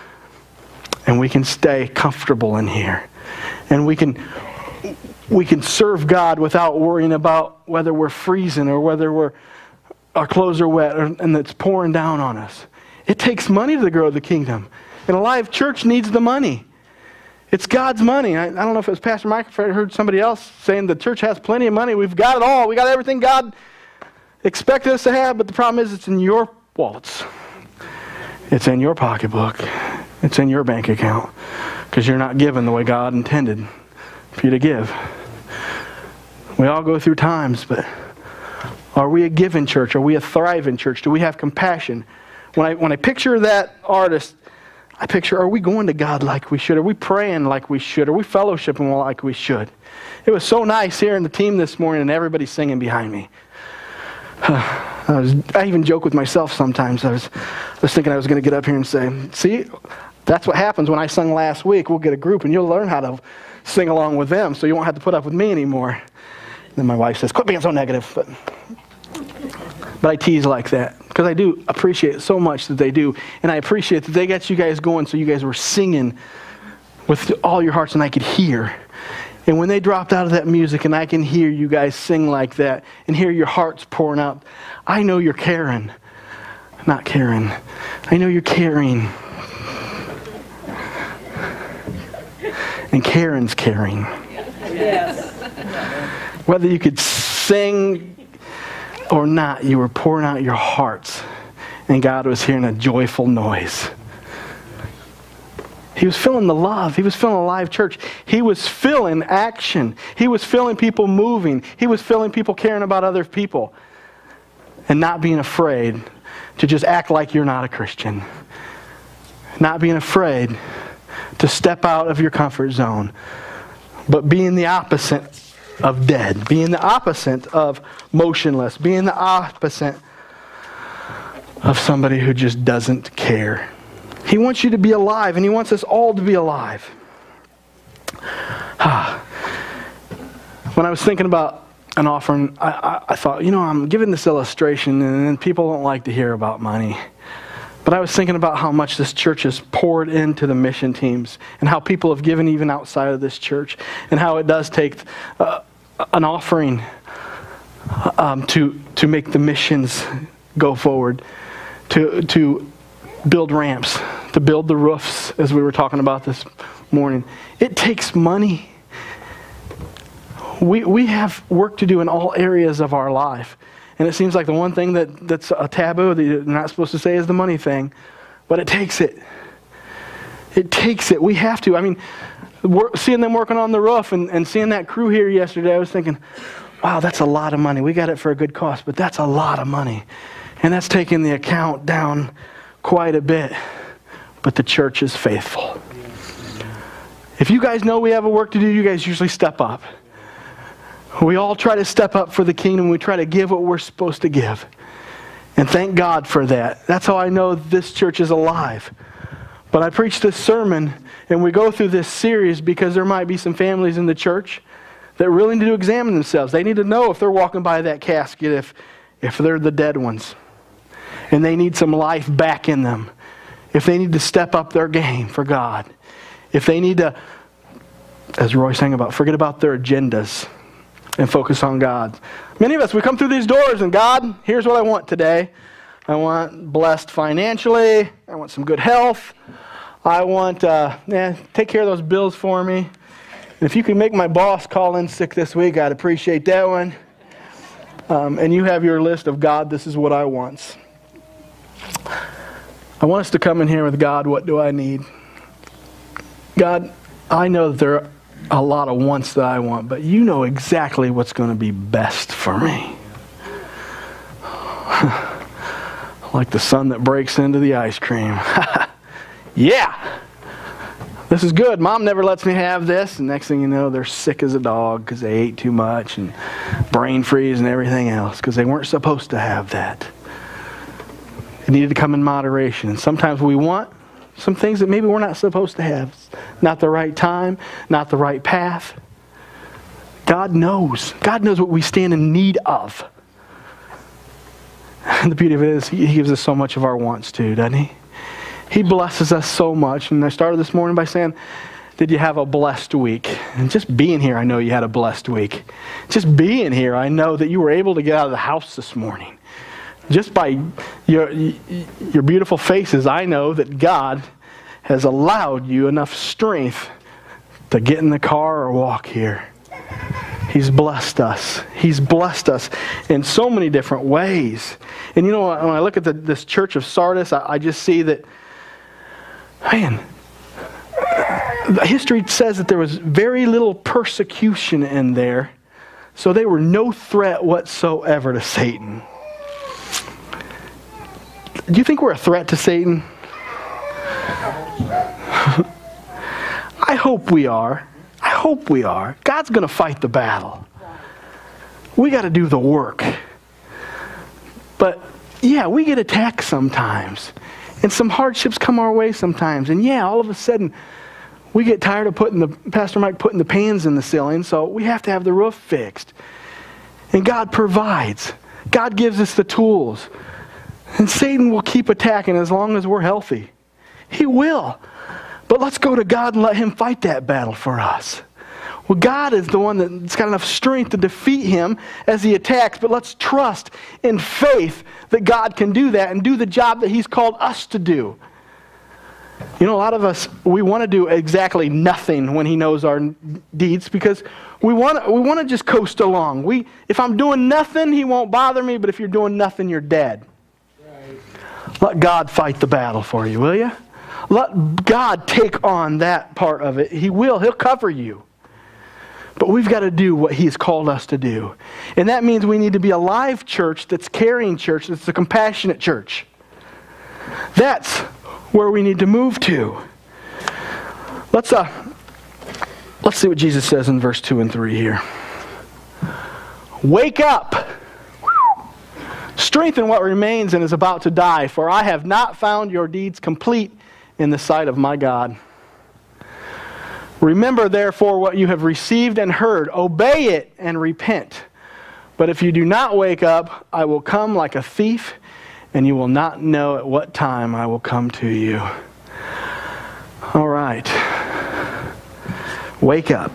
And we can stay comfortable in here. And we can, we can serve God without worrying about whether we're freezing or whether we're our clothes are wet or, and it's pouring down on us. It takes money to grow the kingdom. And a live church needs the money. It's God's money. I, I don't know if it was Pastor Mike, if I heard somebody else saying the church has plenty of money. We've got it all. We got everything God expected us to have, but the problem is it's in your wallets. It's in your pocketbook. It's in your bank account, because you're not giving the way God intended for you to give. We all go through times, but are we a giving church? Are we a thriving church? Do we have compassion? When I when I picture that artist, I picture, are we going to God like we should? Are we praying like we should? Are we fellowshipping like we should? It was so nice hearing the team this morning and everybody singing behind me. I, was, I even joke with myself sometimes. I was, I was thinking I was going to get up here and say, see, that's what happens when I sung last week. We'll get a group and you'll learn how to sing along with them, so you won't have to put up with me anymore. And then my wife says, quit being so negative. But, but I tease like that, because I do appreciate it so much that they do. And I appreciate that they got you guys going, so you guys were singing with all your hearts and I could hear. And when they dropped out of that music and I can hear you guys sing like that and hear your hearts pouring out, I know you're caring. Not caring. I know you're caring. And Karen's caring. Yes. Whether you could sing or not, you were pouring out your hearts. And God was hearing a joyful noise. He was feeling the love. He was feeling a live church. He was feeling action. He was feeling people moving. He was feeling people caring about other people. And not being afraid to just act like you're not a Christian. Not being afraid to step out of your comfort zone. But being the opposite of dead. Being the opposite of motionless. Being the opposite of somebody who just doesn't care. He wants you to be alive, and He wants us all to be alive. When I was thinking about an offering, I, I, I thought, you know, I'm giving this illustration, and people don't like to hear about money. But I was thinking about how much this church has poured into the mission teams, and how people have given even outside of this church, and how it does take uh, an offering um, to to make the missions go forward, to to build ramps, to build the roofs, as we were talking about this morning. It takes money. We, we have work to do in all areas of our life. And it seems like the one thing that, that's a taboo that you're not supposed to say is the money thing. But it takes it. It takes it. We have to. I mean, seeing them working on the roof and, and seeing that crew here yesterday, I was thinking, wow, that's a lot of money. We got it for a good cost, but that's a lot of money. And that's taking the account down quite a bit. But the church is faithful. If you guys know we have a work to do, you guys usually step up. We all try to step up for the kingdom. We try to give what we're supposed to give. And thank God for that. That's how I know this church is alive. But I preach this sermon, and we go through this series because there might be some families in the church that really need to examine themselves. They need to know if they're walking by that casket, if, if they're the dead ones. And they need some life back in them. If they need to step up their game for God. If they need to, as Roy sang about, forget about their agendas and focus on God. Many of us, we come through these doors and God, here's what I want today. I want blessed financially. I want some good health. I want, uh, yeah, take care of those bills for me. And if you can make my boss call in sick this week, I'd appreciate that one. Um, and you have your list of God, this is what I want. I want us to come in here with God, what do I need? God, I know that there are a lot of wants that I want, but you know exactly what's going to be best for me. Like the sun that breaks into the ice cream. Yeah! This is good. Mom never lets me have this. And next thing you know, they're sick as a dog because they ate too much and brain freeze and everything else because they weren't supposed to have that. It needed to come in moderation. And sometimes we want some things that maybe we're not supposed to have. Not the right time, not the right path. God knows. God knows what we stand in need of. And the beauty of it is He gives us so much of our wants too, doesn't He? He blesses us so much. And I started this morning by saying, did you have a blessed week? And just being here, I know you had a blessed week. Just being here, I know that you were able to get out of the house this morning. Just by your, your beautiful faces, I know that God has allowed you enough strength to get in the car or walk here. He's blessed us. He's blessed us in so many different ways. And you know, when I look at the, this church of Sardis, I, I just see that, man, history says that there was very little persecution in there. So they were no threat whatsoever to Satan. Do you think we're a threat to Satan? I hope we are. I hope we are. God's going to fight the battle. We got to do the work. But yeah, we get attacked sometimes. And some hardships come our way sometimes. And yeah, all of a sudden, we get tired of putting the, Pastor Mike putting the pans in the ceiling, so we have to have the roof fixed. And God provides. God gives us the tools. And Satan will keep attacking as long as we're healthy. He will. But let's go to God and let Him fight that battle for us. Well, God is the one that's got enough strength to defeat him as he attacks, but let's trust in faith that God can do that and do the job that He's called us to do. You know, a lot of us, we want to do exactly nothing when He knows our deeds because we want to, we want to just coast along. We, if I'm doing nothing, He won't bother me, but if you're doing nothing, you're dead. Right. Let God fight the battle for you, will you? Let God take on that part of it. He will. He'll cover you. But we've got to do what He's called us to do. And that means we need to be a live church that's caring church, that's a compassionate church. That's where we need to move to. Let's uh, let's see what Jesus says in verse two and three here. Wake up! Strengthen what remains and is about to die, for I have not found your deeds complete in the sight of my God. Remember, therefore, what you have received and heard. Obey it and repent. But if you do not wake up, I will come like a thief, and you will not know at what time I will come to you. All right. Wake up.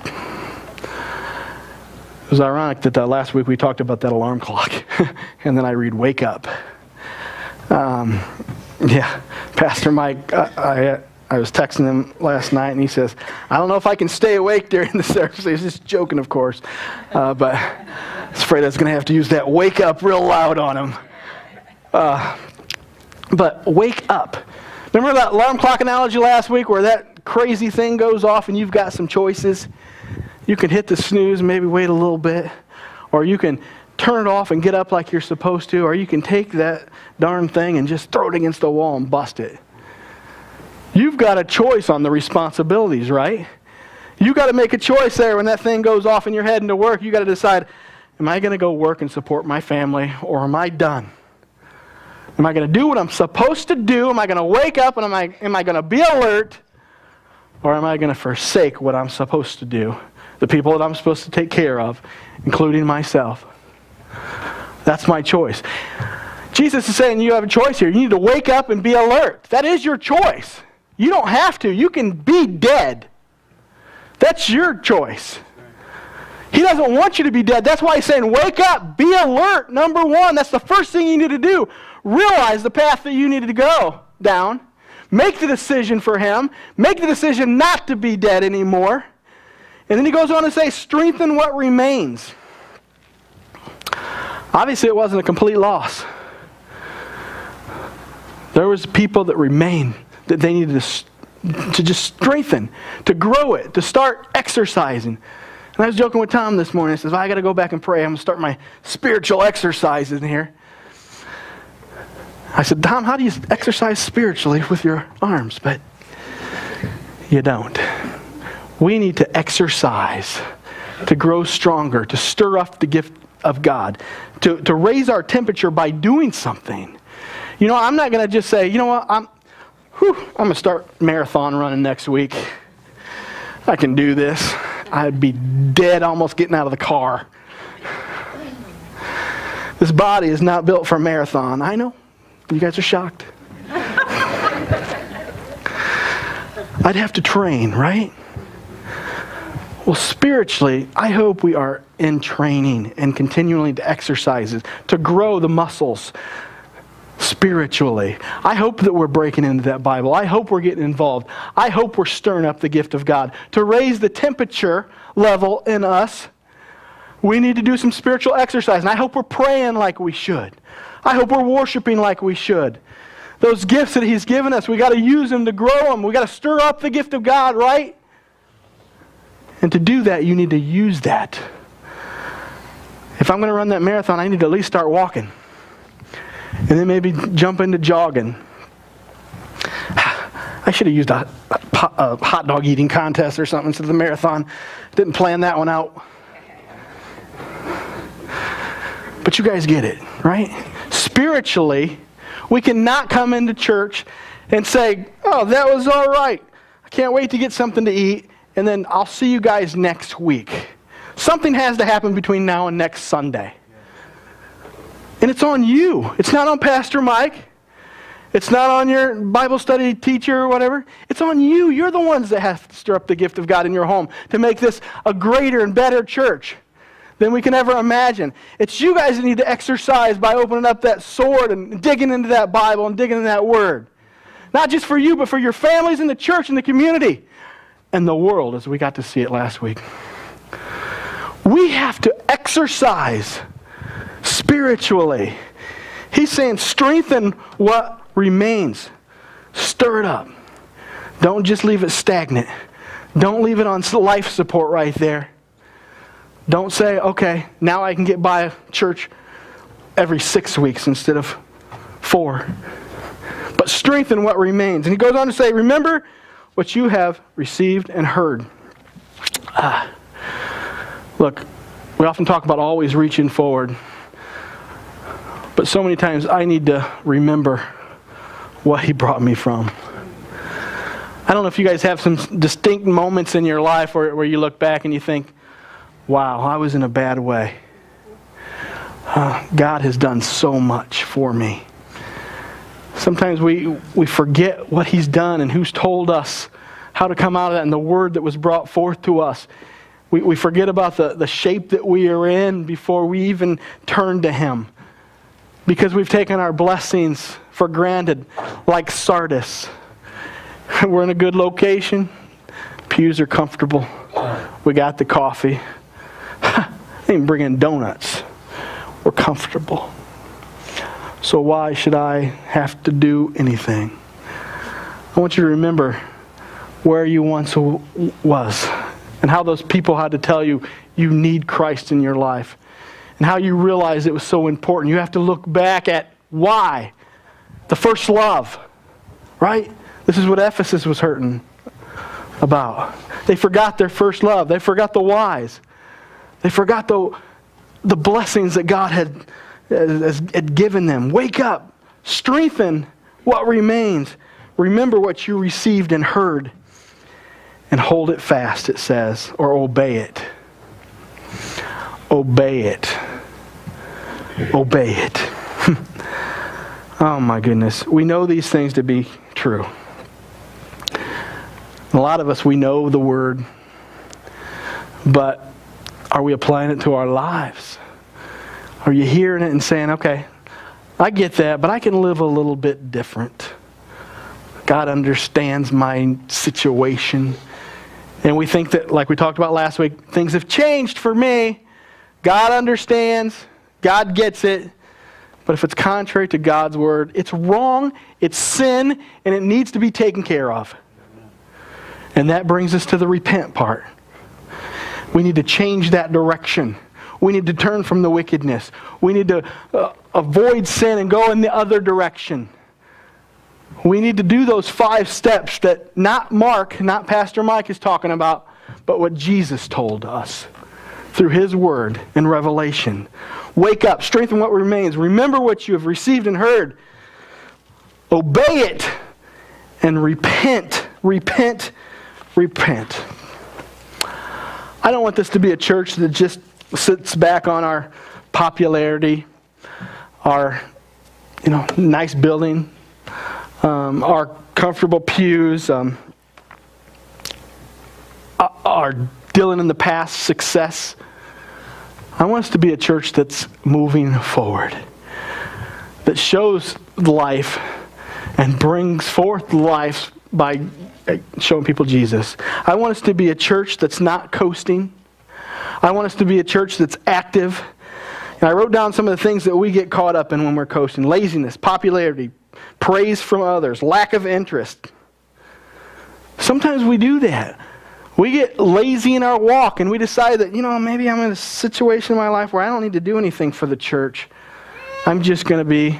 It was ironic that uh, last week we talked about that alarm clock, and then I read wake up. Um, Yeah, Pastor Mike, I, I I was texting him last night, and he says, I don't know if I can stay awake during the service. He was just joking, of course. Uh, but I was afraid I was going to have to use that wake up real loud on him. Uh, but wake up. Remember that alarm clock analogy last week where that crazy thing goes off and you've got some choices? You can hit the snooze and maybe wait a little bit. Or you can turn it off and get up like you're supposed to. Or you can take that darn thing and just throw it against the wall and bust it. You've got a choice on the responsibilities, right? You got to make a choice there when that thing goes off and you're heading to work. You got to decide, am I going to go work and support my family, or am I done? Am I going to do what I'm supposed to do? Am I going to wake up and am I, am I going to be alert? Or am I going to forsake what I'm supposed to do? The people that I'm supposed to take care of, including myself. That's my choice. Jesus is saying you have a choice here. You need to wake up and be alert. That is your choice. You don't have to. You can be dead. That's your choice. He doesn't want you to be dead. That's why he's saying, wake up, be alert, number one. That's the first thing you need to do. Realize the path that you need to go down. Make the decision for him. Make the decision not to be dead anymore. And then he goes on to say, strengthen what remains. Obviously, it wasn't a complete loss. There was people that remained that they needed to, to just strengthen, to grow it, to start exercising. And I was joking with Tom this morning. I says, well, I got to go back and pray. I'm going to start my spiritual exercises in here. I said, Tom, how do you exercise spiritually with your arms? But you don't. We need to exercise to grow stronger, to stir up the gift of God, to, to raise our temperature by doing something. You know, I'm not going to just say, you know what, I'm, whew, I'm going to start marathon running next week. I can do this. I'd be dead almost getting out of the car. This body is not built for a marathon. I know. You guys are shocked. I'd have to train, right? Well, spiritually, I hope we are in training and continually to exercises, to grow the muscles spiritually. I hope that we're breaking into that Bible. I hope we're getting involved. I hope we're stirring up the gift of God. To raise the temperature level in us, we need to do some spiritual exercise. And I hope we're praying like we should. I hope we're worshiping like we should. Those gifts that he's given us, we got to use them to grow them. We got to stir up the gift of God, right? And to do that, you need to use that. If I'm going to run that marathon, I need to at least start walking. And then maybe jump into jogging. I should have used a, a, a hot dog eating contest or something instead of the marathon. Didn't plan that one out. But you guys get it, right? Spiritually, we cannot come into church and say, oh, that was all right. I can't wait to get something to eat, and then I'll see you guys next week. Something has to happen between now and next Sunday. And it's on you. It's not on Pastor Mike. It's not on your Bible study teacher or whatever. It's on you. You're the ones that have to stir up the gift of God in your home to make this a greater and better church than we can ever imagine. It's you guys that need to exercise by opening up that sword and digging into that Bible and digging into that Word. Not just for you, but for your families in the church and the community and the world, as we got to see it last week. We have to exercise spiritually. He's saying strengthen what remains. Stir it up. Don't just leave it stagnant. Don't leave it on life support right there. Don't say, okay, now I can get by church every six weeks instead of four. But strengthen what remains. And he goes on to say, remember what you have received and heard. Ah. Look, we often talk about always reaching forward. But so many times I need to remember what he brought me from. I don't know if you guys have some distinct moments in your life where, where you look back and you think, wow, I was in a bad way. Uh, God has done so much for me. Sometimes we, we forget what he's done and who's told us how to come out of that and the word that was brought forth to us. We, we forget about the, the shape that we are in before we even turn to him. because we've taken our blessings for granted, like Sardis. We're in a good location. Pews are comfortable. We got the coffee. They even bring in donuts. We're comfortable. So why should I have to do anything? I want you to remember where you once was and how those people had to tell you you need Christ in your life and how you realize it was so important. You have to look back at why. The first love, right? This is what Ephesus was hurting about. They forgot their first love. They forgot the whys. They forgot the, the blessings that God had, had given them. Wake up. Strengthen what remains. Remember what you received and heard. And hold it fast, it says. Or obey it. Obey it. Obey it. Oh my goodness. We know these things to be true. A lot of us, we know the word. But are we applying it to our lives? Are you hearing it and saying, okay, I get that, but I can live a little bit different. God understands my situation. And we think that, like we talked about last week, things have changed for me. God understands. God gets it. But if it's contrary to God's word, it's wrong, it's sin, and it needs to be taken care of. And that brings us to the repent part. We need to change that direction. We need to turn from the wickedness. We need to uh, avoid sin and go in the other direction. We need to do those five steps that not Mark, not Pastor Mike is talking about, but what Jesus told us through His Word in Revelation. Wake up, strengthen what remains. Remember what you have received and heard. Obey it and repent, repent, repent. I don't want this to be a church that just sits back on our popularity, our, you know, nice building, um, our comfortable pews, um, our Dylan in the past success. I want us to be a church that's moving forward, that shows life and brings forth life by showing people Jesus. I want us to be a church that's not coasting. I want us to be a church that's active. And I wrote down some of the things that we get caught up in when we're coasting. Laziness, popularity, praise from others, lack of interest. Sometimes we do that. We get lazy in our walk and we decide that, you know, maybe I'm in a situation in my life where I don't need to do anything for the church. I'm just going to be,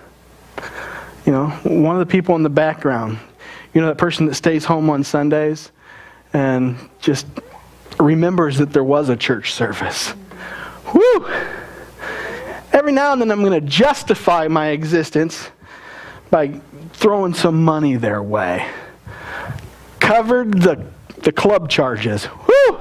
you know, one of the people in the background. You know, that person that stays home on Sundays and just remembers that there was a church service. Whew! Every now and then I'm going to justify my existence by throwing some money their way. Covered the, the club charges. Whew!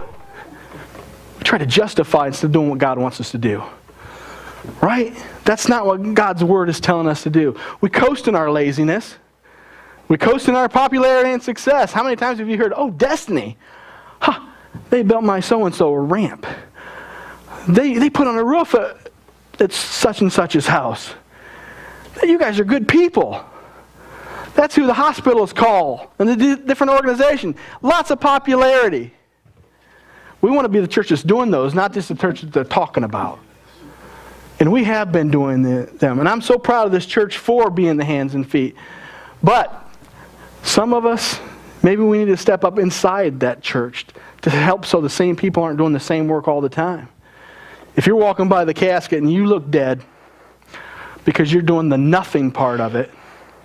We try to justify instead of doing what God wants us to do. Right? That's not what God's Word is telling us to do. We coast in our laziness. We coast in our popularity and success. How many times have you heard, oh, Destiny, huh, they built my so-and-so a ramp. They they put on a roof at, at such and such's house. You guys are good people. That's who the hospitals call and the d- different organization. Lots of popularity. We want to be the church that's doing those, not just the church that they're talking about. And we have been doing the, them. And I'm so proud of this church for being the hands and feet. But some of us, maybe we need to step up inside that church to help so the same people aren't doing the same work all the time. If you're walking by the casket and you look dead because you're doing the nothing part of it,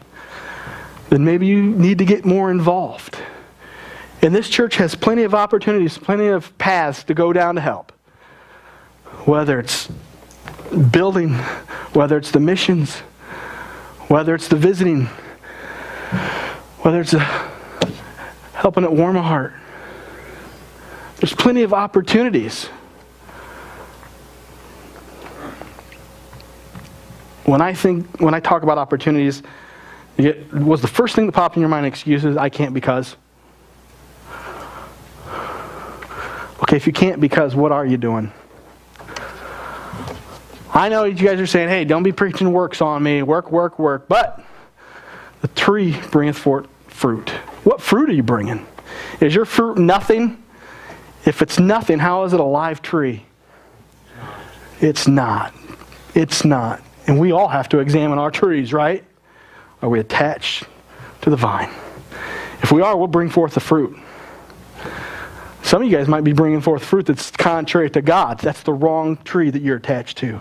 then maybe you need to get more involved. And this church has plenty of opportunities, plenty of paths to go down to help. Whether it's building, whether it's the missions, whether it's the visiting, whether it's a helping it warm a heart. There's plenty of opportunities. When I think, when I talk about opportunities, you get, was the first thing that popped in your mind excuses? I can't because. Okay, if you can't because, what are you doing? I know you guys are saying, hey, don't be preaching works on me. Work, work, work. But the tree bringeth forth fruit. What fruit are you bringing? Is your fruit nothing? If it's nothing, how is it a live tree? It's not. It's not. And we all have to examine our trees, right? Are we attached to the vine? If we are, we'll bring forth the fruit. Some of you guys might be bringing forth fruit that's contrary to God. That's the wrong tree that you're attached to.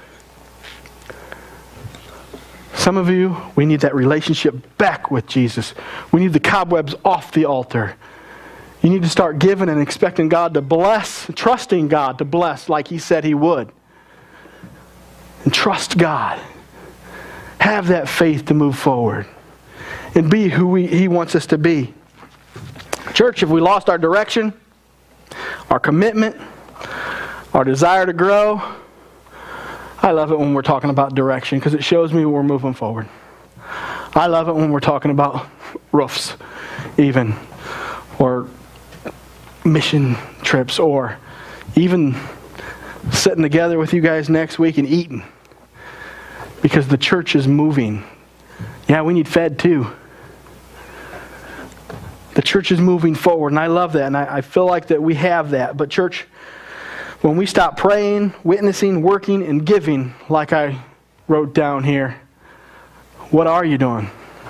Some of you, we need that relationship back with Jesus. We need the cobwebs off the altar. You need to start giving and expecting God to bless, trusting God to bless like He said He would. And trust God. Have that faith to move forward. And be who we, He wants us to be. Church, if we lost our direction, our commitment, our desire to grow, I love it when we're talking about direction because it shows me we're moving forward. I love it when we're talking about roofs, even, or mission trips, or even sitting together with you guys next week and eating, because the church is moving. Yeah, we need fed too. The church is moving forward, and I love that, and I, I feel like that we have that. But church, when we stop praying, witnessing, working, and giving, like I wrote down here, what are you doing?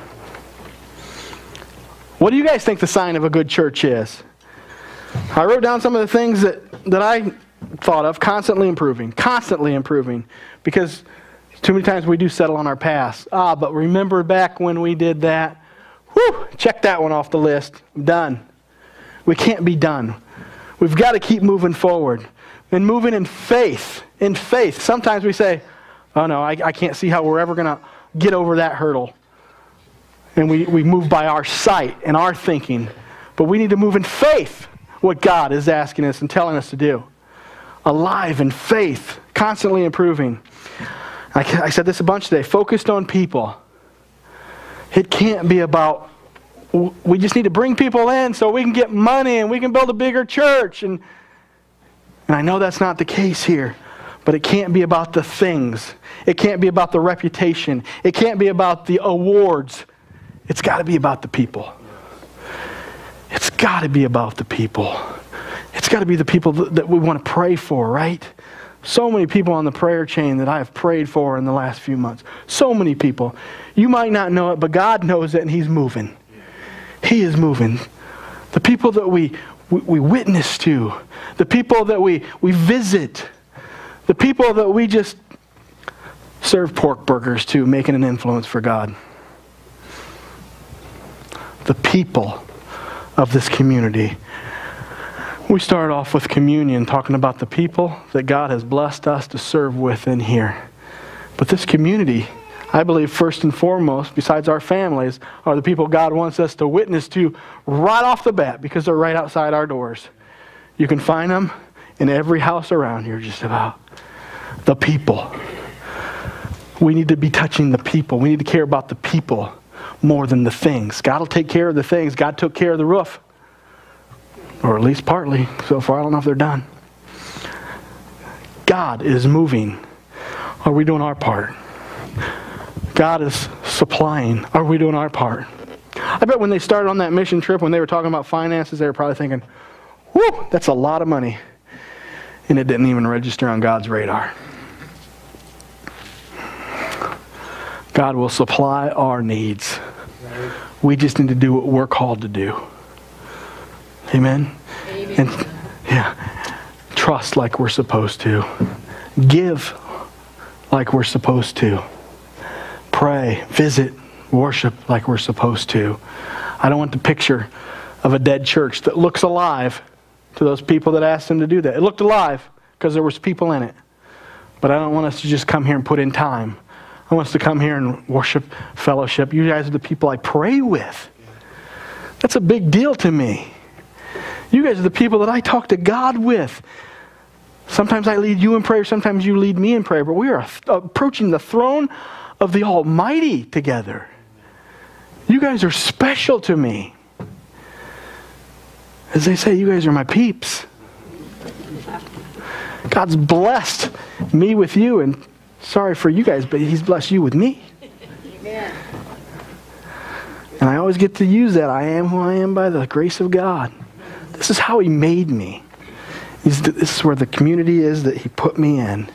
What do you guys think the sign of a good church is? I wrote down some of the things that, that I thought of, constantly improving, constantly improving, because too many times we do settle on our past. Ah, but remember back when we did that? Whew, check that one off the list. I'm done. We can't be done. We've got to keep moving forward. And moving in faith. In faith. Sometimes we say, oh no, I, I can't see how we're ever going to get over that hurdle. And we, we move by our sight and our thinking. But we need to move in faith, what God is asking us and telling us to do. Alive in faith. Constantly improving. I, I said this a bunch today. Focused on people. It can't be about, we just need to bring people in so we can get money and we can build a bigger church. And And I know that's not the case here, but it can't be about the things. It can't be about the reputation. It can't be about the awards. It's got to be about the people. It's got to be about the people. It's got to be the people that we want to pray for, right? So many people on the prayer chain that I have prayed for in the last few months. So many people. You might not know it, but God knows it, and He's moving. He is moving. The people that we... We, we witness to, the people that we, we visit, the people that we just serve pork burgers to, making an influence for God. The people of this community. We start off with communion, talking about the people that God has blessed us to serve with in here. But this community, I believe first and foremost, besides our families, are the people God wants us to witness to right off the bat, because they're right outside our doors. You can find them in every house around here just about. The people. We need to be touching the people. We need to care about the people more than the things. God will take care of the things. God took care of the roof. Or at least partly. So far, I don't know if they're done. God is moving. Are we doing our part? God is supplying. Are we doing our part? I bet when they started on that mission trip, when they were talking about finances, they were probably thinking, whew, that's a lot of money. And it didn't even register on God's radar. God will supply our needs. We just need to do what we're called to do. Amen? Amen. And yeah, trust like we're supposed to. Give like we're supposed to. Pray, visit, worship like we're supposed to. I don't want the picture of a dead church that looks alive to those people that asked them to do that. It looked alive because there was people in it. But I don't want us to just come here and put in time. I want us to come here and worship, fellowship. You guys are the people I pray with. That's a big deal to me. You guys are the people that I talk to God with. Sometimes I lead you in prayer, sometimes you lead me in prayer, but we are approaching the throne of the Almighty together. You guys are special to me. As they say, you guys are my peeps. God's blessed me with you, and Sorry for you guys, but he's blessed you with me. Amen. And I always get to use that. I am who I am by the grace of God. This is how he made me. This is where the community is that he put me in.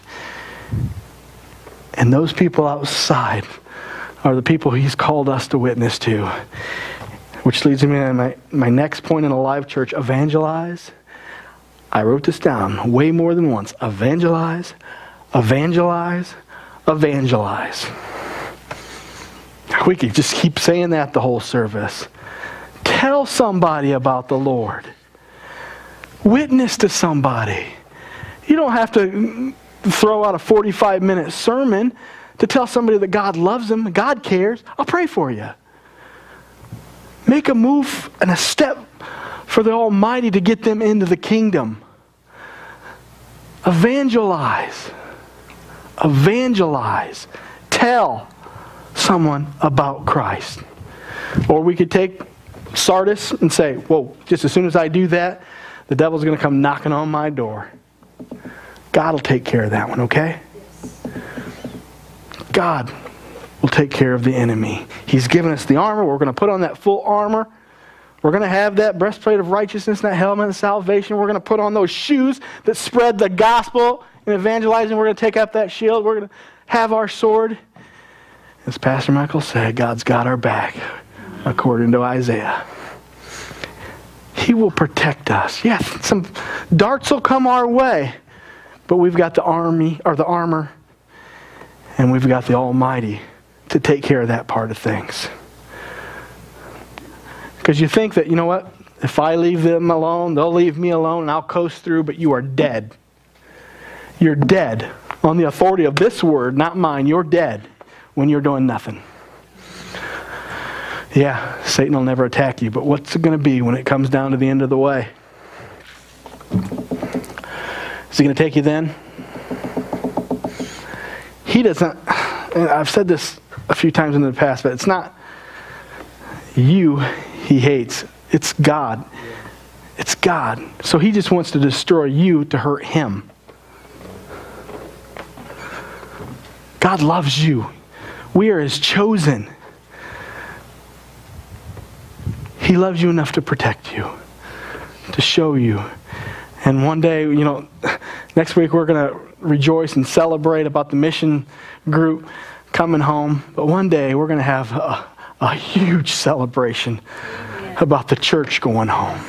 And those people outside are the people he's called us to witness to. Which leads me to my, my next point in a live church, evangelize. I wrote this down way more than once. Evangelize, evangelize, evangelize. We could just keep saying that the whole service. Tell somebody about the Lord. Witness to somebody. You don't have to throw out a forty-five minute sermon to tell somebody that God loves them, God cares. I'll pray for you. Make a move and a step for the Almighty to get them into the kingdom. Evangelize. Evangelize. Tell someone about Christ. Or we could take Sardis and say, whoa, just as soon as I do that, the devil's going to come knocking on my door. God will take care of that one, okay? God will take care of the enemy. He's given us the armor. We're going to put on that full armor. We're going to have that breastplate of righteousness, that helmet of salvation. We're going to put on those shoes that spread the gospel and evangelizing. We're going to take up that shield. We're going to have our sword. As Pastor Michael said, God's got our back, according to Isaiah. He will protect us. Yeah, some darts will come our way, but we've got the army or the armor, and we've got the Almighty to take care of that part of things. Because you think that, you know what, if I leave them alone, they'll leave me alone and I'll coast through, but you are dead. You're dead on the authority of this word, not mine. You're dead when you're doing nothing. Yeah, Satan will never attack you, but what's it going to be when it comes down to the end of the way? Is he going to take you then? He doesn't, and I've said this a few times in the past, but it's not you he hates. It's God. It's God. So he just wants to destroy you to hurt him. God loves you. We are his chosen. He loves you enough to protect you, to show you. And one day, you know, next week we're going to rejoice and celebrate about the mission group coming home. But one day we're going to have a, a huge celebration about the church going home.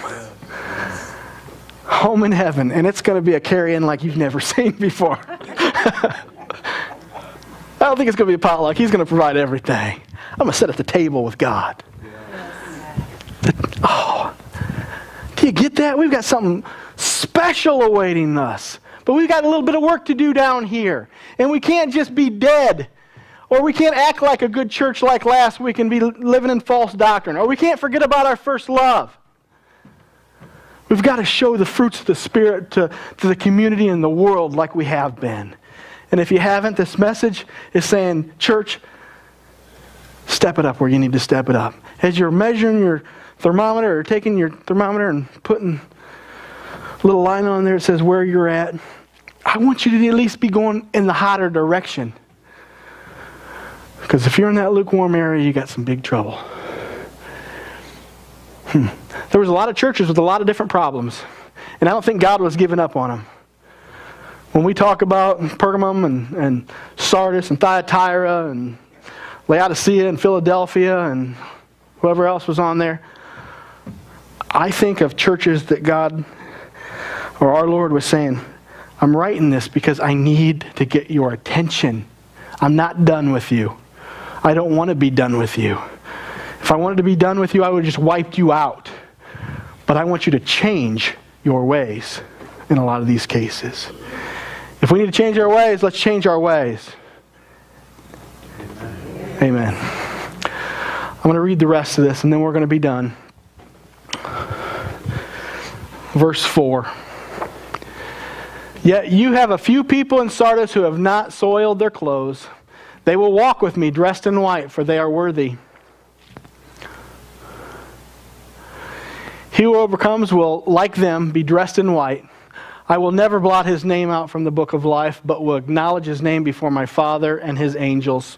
Home in heaven. And it's going to be a carry-in like you've never seen before. I don't think it's going to be a potluck. He's going to provide everything. I'm going to sit at the table with God. The, oh, do you get that? We've got something special awaiting us. But we've got a little bit of work to do down here. And we can't just be dead. Or we can't act like a good church like last week and be living in false doctrine. Or we can't forget about our first love. We've got to show the fruits of the Spirit to, to the community and the world like we have been. And if you haven't, this message is saying, church, step it up where you need to step it up. As you're measuring your thermometer or taking your thermometer and putting a little line on there that says where you're at, I want you to at least be going in the hotter direction. Because if you're in that lukewarm area, you got some big trouble. Hmm. There was a lot of churches with a lot of different problems. And I don't think God was giving up on them. When we talk about Pergamum and, and Sardis and Thyatira and Laodicea and Philadelphia and whoever else was on there, I think of churches that God or our Lord was saying, I'm writing this because I need to get your attention. I'm not done with you. I don't want to be done with you. If I wanted to be done with you, I would have just wiped you out. But I want you to change your ways in a lot of these cases. If we need to change our ways, let's change our ways. Amen. I'm going to read the rest of this and then we're going to be done. Verse four. Yet you have a few people in Sardis who have not soiled their clothes. They will walk with me dressed in white, for they are worthy. He who overcomes will, like them, be dressed in white. I will never blot his name out from the book of life, but will acknowledge his name before my Father and his angels.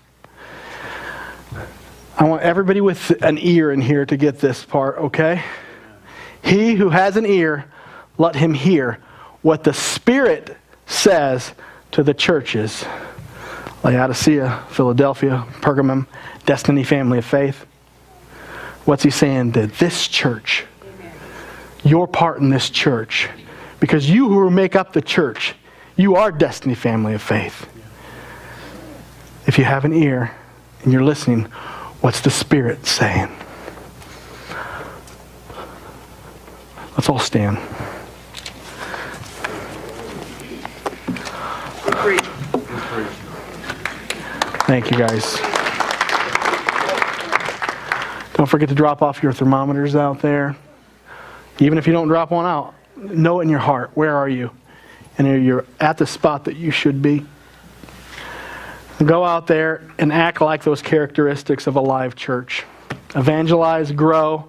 I want everybody with an ear in here to get this part, okay? He who has an ear, let him hear what the Spirit says to the churches. Laodicea, Philadelphia, Pergamum, Destiny Family of Faith. What's he saying to this church? Your part in this church. Because you who make up the church, you are Destiny Family of Faith. If you have an ear and you're listening, what's the Spirit saying? Let's all stand. Thank you, guys. Don't forget to drop off your thermometers out there. Even if you don't drop one out, know it in your heart. Where are you? And you're at the spot that you should be. Go out there and act like those characteristics of a live church. Evangelize, grow.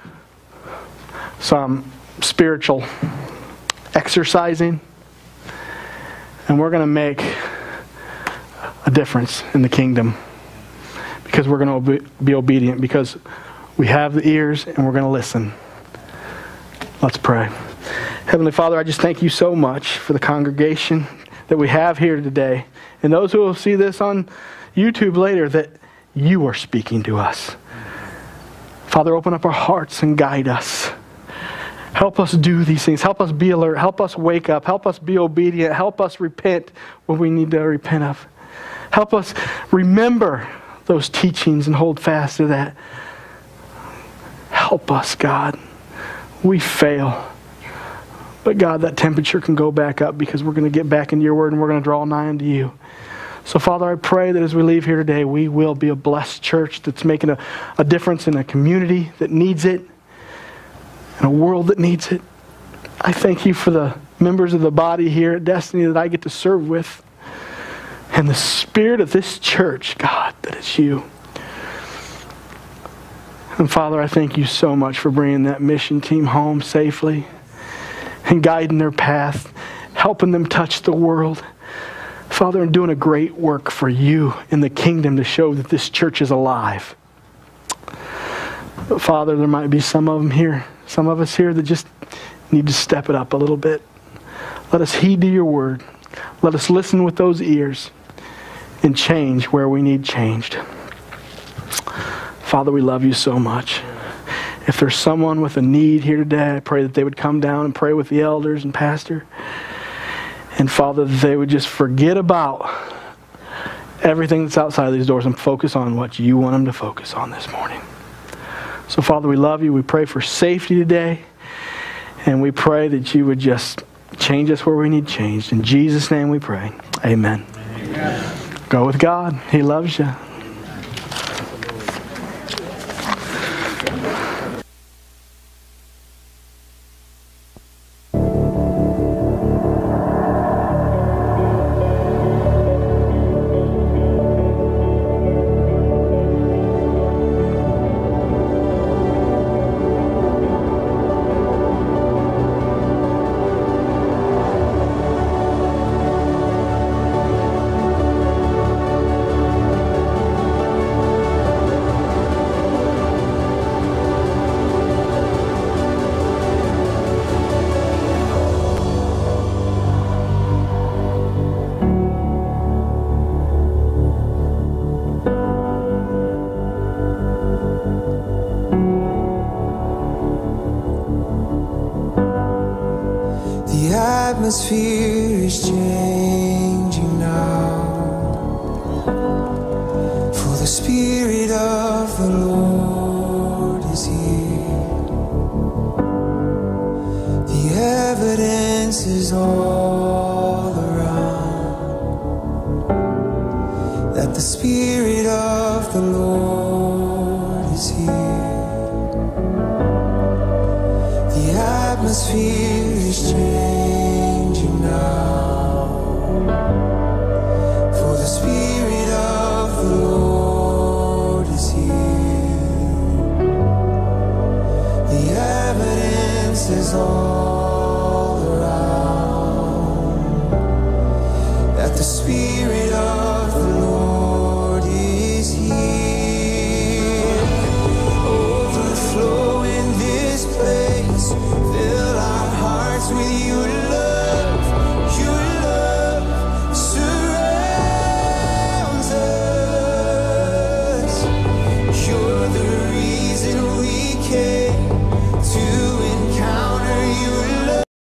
Some spiritual exercising. And we're going to make a difference in the kingdom. Because we're going to be obedient. Because we have the ears and we're going to listen. Let's pray. Heavenly Father, I just thank you so much for the congregation that we have here today. And those who will see this on YouTube later, that you are speaking to us. Father, open up our hearts and guide us. Help us do these things. Help us be alert. Help us wake up. Help us be obedient. Help us repent when we need to repent of. Help us remember those teachings and hold fast to that. Help us, God. We fail. But God, that temperature can go back up because we're going to get back into your word and we're going to draw nigh unto you. So Father, I pray that as we leave here today, we will be a blessed church that's making a, a difference in a community that needs it, in a world that needs it. I thank you for the members of the body here at Destiny that I get to serve with. And the spirit of this church, God, that is you. And Father, I thank you so much for bringing that mission team home safely and guiding their path, helping them touch the world. Father, and doing a great work for you in the kingdom to show that this church is alive. But Father, there might be some of them here, some of us here that just need to step it up a little bit. Let us heed to your word. Let us listen with those ears and change where we need changed. Father, we love you so much. If there's someone with a need here today, I pray that they would come down and pray with the elders and pastor. And Father, that they would just forget about everything that's outside of these doors and focus on what you want them to focus on this morning. So Father, we love you. We pray for safety today. And we pray that you would just change us where we need changed. In Jesus' name we pray. Amen. Amen. Go with God. He loves you. Atmosphere is changing now, for the Spirit of the Lord is here. The evidence is all around that the Spirit of the Lord is here. The atmosphere is changing now, for the Spirit of the Lord is here. The evidence is all around Spirit